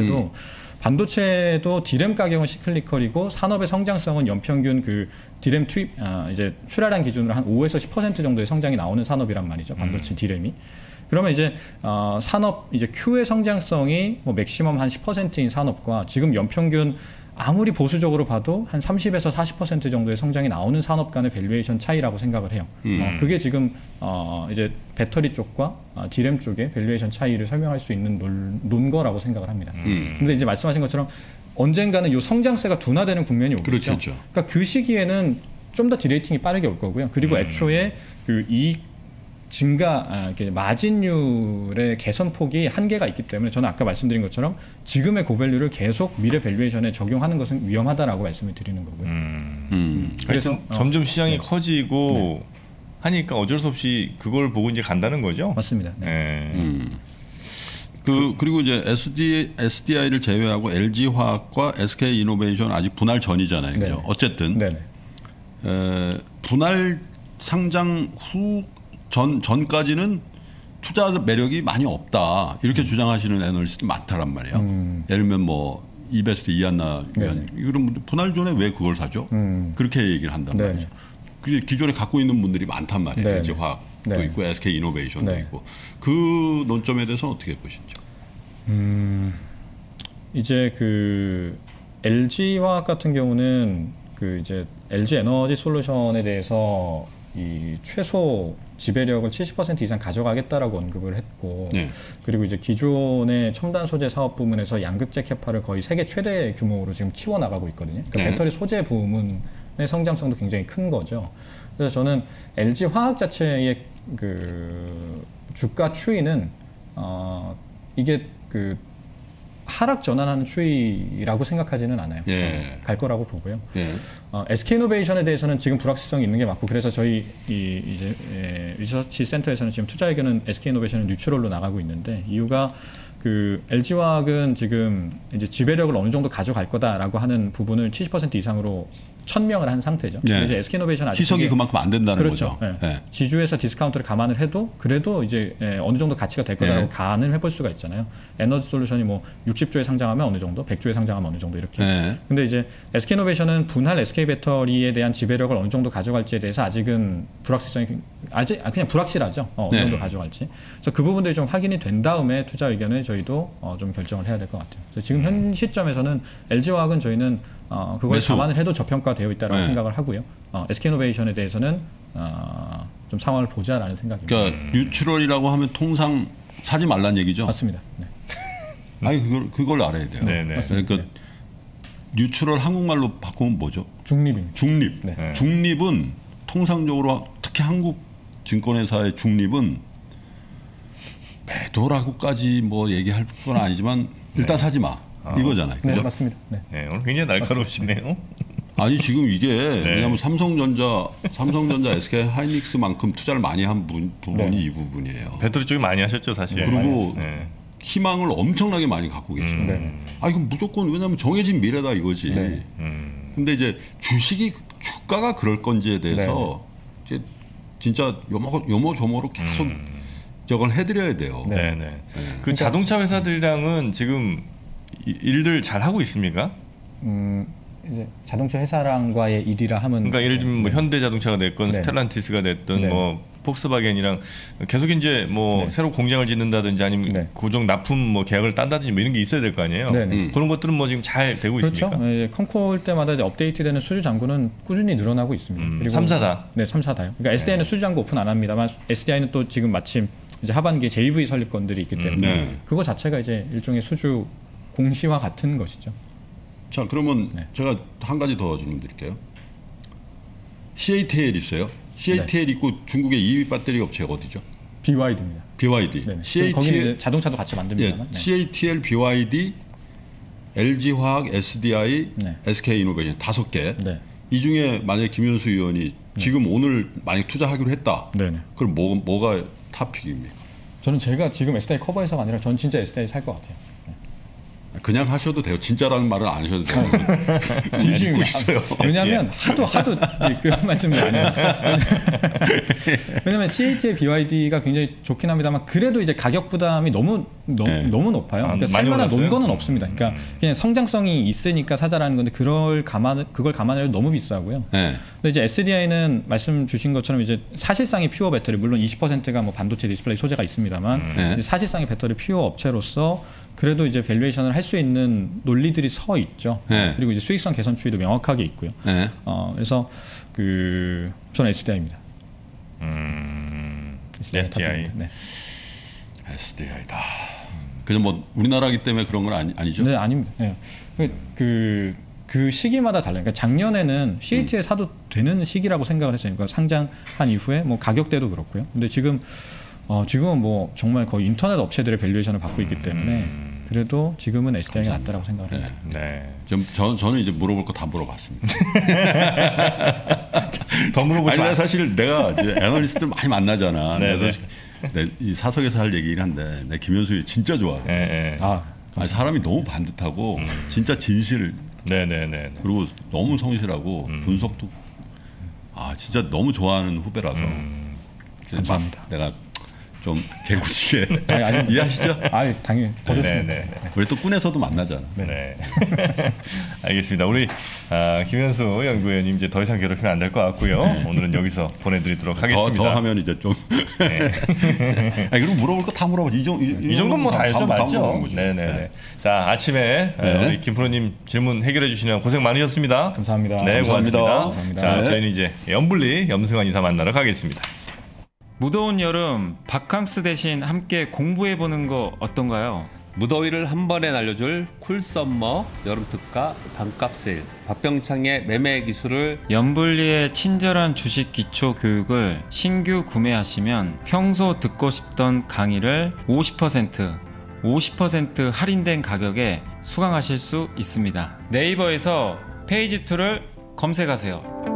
반도체도 디램 가격은 시클리컬이고 산업의 성장성은 연평균 그 디램 이제 출하량 기준으로 한 5에서 10% 정도의 성장이 나오는 산업이란 말이죠. 반도체 디램이. 그러면 이제 산업 이제 Q의 성장성이 뭐 맥시멈 한 10%인 산업과 지금 연평균 아무리 보수적으로 봐도 한 30에서 40% 정도의 성장이 나오는 산업 간의 밸류에이션 차이라고 생각을 해요. 그게 지금 이제 배터리 쪽과 디램 쪽의 밸류에이션 차이를 설명할 수 있는 논거라고 생각을 합니다. 근데 이제 말씀하신 것처럼 언젠가는 이 성장세가 둔화되는 국면이 오겠죠. 그렇죠. 그러니까 그 시기에는 좀 더 디레이팅이 빠르게 올 거고요. 그리고 애초에 그 이익 증가, 마진율의 개선폭이 한계가 있기 때문에 저는 아까 말씀드린 것처럼 지금의 고밸류를 계속 미래 밸류에이션에 적용하는 것은 위험하다라고 말씀을 드리는 거고요. 그래서 점점 시장이 커지고 하니까 어쩔 수 없이 그걸 보고 이제 간다는 거죠. 맞습니다. 그리고 이제 SDI를 제외하고 LG화학과 SK이노베이션 아직 분할 전이잖아요. 그죠? 어쨌든 분할 상장 후 전까지는 투자 매력이 많이 없다 이렇게 주장하시는 애널리스트 많다란 말이에요. 예를 들면 뭐 이베스트 이한나 위원 이런 분들 분할 전에 왜 그걸 사죠? 그렇게 얘기를 한단 말이죠. 기존에 갖고 있는 분들이 많단 말이에요. LG 화학도 있고 SK 이노베이션도 있고 그 논점에 대해서 어떻게 보시죠? 이제 그 LG 화학 같은 경우는 그 이제 LG 에너지 솔루션에 대해서 이 최소 지배력을 70% 이상 가져가겠다라고 언급을 했고, 그리고 이제 기존의 첨단 소재 사업 부문에서 양극재 캐파를 거의 세계 최대 규모로 지금 키워 나가고 있거든요. 그러니까 배터리 소재 부문의 성장성도 굉장히 큰 거죠. 그래서 저는 LG 화학 자체의 그 주가 추이는 이게 그 하락 전환하는 추이라고 생각하지는 않아요. 갈 거라고 보고요. SK이노베이션에 대해서는 지금 불확실성이 있는 게 맞고, 그래서 저희 이제 리서치 센터에서는 지금 투자 의견은 SK이노베이션은 뉴트럴로 나가고 있는데, 이유가 그 LG화학은 지금 이제 지배력을 어느 정도 가져갈 거다라고 하는 부분을 70% 이상으로 천명을 한 상태죠. 이제 SK이노베이션 아직 희석이 그만큼 안 된다는 거죠. 지주에서 디스카운트를 감안을 해도 그래도 이제 어느 정도 가치가 될 거다라고 가늠을 해볼 수가 있잖아요. 에너지 솔루션이 뭐 60조에 상장하면 어느 정도, 100조에 상장하면 어느 정도 이렇게. 근데 이제 SK이노베이션은 분할 SK 배터리에 대한 지배력을 어느 정도 가져갈지에 대해서 아직은 불확실성이 그냥 불확실하죠. 어느 정도 가져갈지. 그래서 그 부분들이 좀 확인이 된 다음에 투자 의견을 저희도 좀 결정을 해야 될 것 같아요. 그래서 지금 현 시점에서는 LG화학은 저희는 그걸 매수. 감안을 해도 저평가되어 있다고 생각을 하고요. SK이노베이션에 대해서는 좀 상황을 보자라는 생각입니다. 그러니까 뉴트럴이라고 하면 통상 사지 말란 얘기죠. 맞습니다. 네. 아니 그걸 알아야 돼요. 네네. 그러니까 뉴트럴 한국말로 바꾸면 뭐죠? 중립입니다. 중립. 네. 중립은 통상적으로 특히 한국 증권회사의 중립은 매도라고까지 뭐 얘기할 건 아니지만 일단 사지 마 이거잖아요. 네, 그죠? 맞습니다. 네. 네, 오늘 굉장히 날카로우시네요. 아니 지금 이게 왜냐하면 삼성전자, SK 하이닉스만큼 투자를 많이 한 부분이 이 부분이에요. 배터리 쪽이 많이 하셨죠, 사실. 그리고 희망을 엄청나게 많이 갖고 계세요. 아 이건 무조건 왜냐하면 정해진 미래다 이거지. 근데 이제 주가가 그럴 건지에 대해서 이제 진짜 요모조모로 계속 저걸 해드려야 돼요. 네네. 그 자동차 회사들이랑은 지금 일들 잘 하고 있습니까? 이제 자동차 회사랑과의 일이라 하면 그러니까 예를 들면 뭐 현대자동차가 됐건 스텔란티스가 됐든 뭐 폭스바겐이랑 계속 이제 뭐 새로 공장을 짓는다든지 아니면 고정 납품 뭐 계약을 딴다든지 뭐 이런 게 있어야 될 거 아니에요. 그런 것들은 뭐 지금 잘 되고 그렇죠. 있습니까? 네, 컨코일 때마다 이제 업데이트되는 수주 잔고는 꾸준히 늘어나고 있습니다. 그리고 3사다. 네, 3사다요. 그러니까 SDI는 수주 잔고 오픈 안 합니다만 SDI는 또 지금 마침 이제 하반기에 JV 설립건들이 있기 때문에 그거 자체가 이제 일종의 수주 공시와 같은 것이죠. 자 그러면 제가 한 가지 더 질문드릴게요. CATL 있어요. CATL 있고 중국의 2위 배터리 업체가 어디죠? BYD입니다. BYD. 거기는 이제 자동차도 같이 만듭니다만. CATL, BYD, LG화학, SDI, SK이노베이션 5개. 이 중에 만약에 김현수 의원이 지금 오늘 만약 투자하기로 했다. 그럼 뭐가 탑픽입니까? 저는 제가 지금 SDI 커버해서가 아니라 저는 진짜 SDI 살 것 같아요. 그냥 하셔도 돼요. 진짜라는 말은 안 하셔도 돼요. 진심이 있어요. 왜냐하면 하도 그런 말씀이 아니에요. 왜냐하면 CATL, BYD가 굉장히 좋긴 합니다만 그래도 이제 가격 부담이 너무 높아요. 그러니까 살만한 논거는 없습니다. 그러니까 그냥 성장성이 있으니까 사자라는 건데 그걸 감안해도 너무 비싸고요. 근데 이제 SDI는 말씀 주신 것처럼 이제 사실상의 퓨어 배터리 물론 20%가 뭐 반도체 디스플레이 소재가 있습니다만 사실상의 배터리 퓨어 업체로서 그래도 이제 밸류에이션을 할 수 있는 논리들이 서 있죠. 그리고 이제 수익성 개선 추이도 명확하게 있고요. 그래서 저는 SDI입니다. SDI. 네. SDI다. 그냥 뭐 우리나라기 때문에 그런 건 아니죠? 네, 아닙니다. 네. 그 시기마다 달라요. 그러니까 작년에는 CATL 사도 되는 시기라고 생각을 했어요. 그러니까 상장한 이후에 뭐 가격대도 그렇고요. 근데 지금은 뭐 정말 거의 인터넷 업체들의 밸류에이션을 받고 있기 때문에 그래도 지금은 SDI가 낫다라고 생각을 합니다. 저는 이제 물어볼 거 다 물어봤습니다. 더 물어보지 마. 사실 내가 이제 애널리스트들 많이 만나잖아. 그래서 이 사석에서 할 얘기긴 한데 내 김현수 진짜 좋아해. 사람이 너무 반듯하고 진짜 진실. 그리고 너무 성실하고 분석도 진짜 너무 좋아하는 후배라서 감사합니다. 내가 좀 개구치게 이해하시죠? 당연히 더 좋습니다. 우리 또 꾼에서도 만나잖아. 알겠습니다. 우리 김현수 연구위원님 이제 더 이상 괴롭히면 안 될 것 같고요. 오늘은 여기서 보내드리도록 하겠습니다. 더 하면 이제 좀. 그럼 물어볼 거 다 물어봐. 이 정도는 뭐 다 여쭤봤죠. 자 아침에 우리 김 프로님 질문 해결해 주시는 고생 많으셨습니다. 감사합니다. 네, 감사합니다. 고맙습니다. 자 저희는 이제 염불리 염승환 이사 만나러 가겠습니다. 무더운 여름 바캉스 대신 함께 공부해보는 거 어떤가요? 무더위를 한 번에 날려줄 쿨썸머 여름특가 단값 세일 박병창의 매매 기술을 염불리의 친절한 주식 기초 교육을 신규 구매하시면 평소 듣고 싶던 강의를 50% 할인된 가격에 수강하실 수 있습니다. 네이버에서 페이지2를 검색하세요.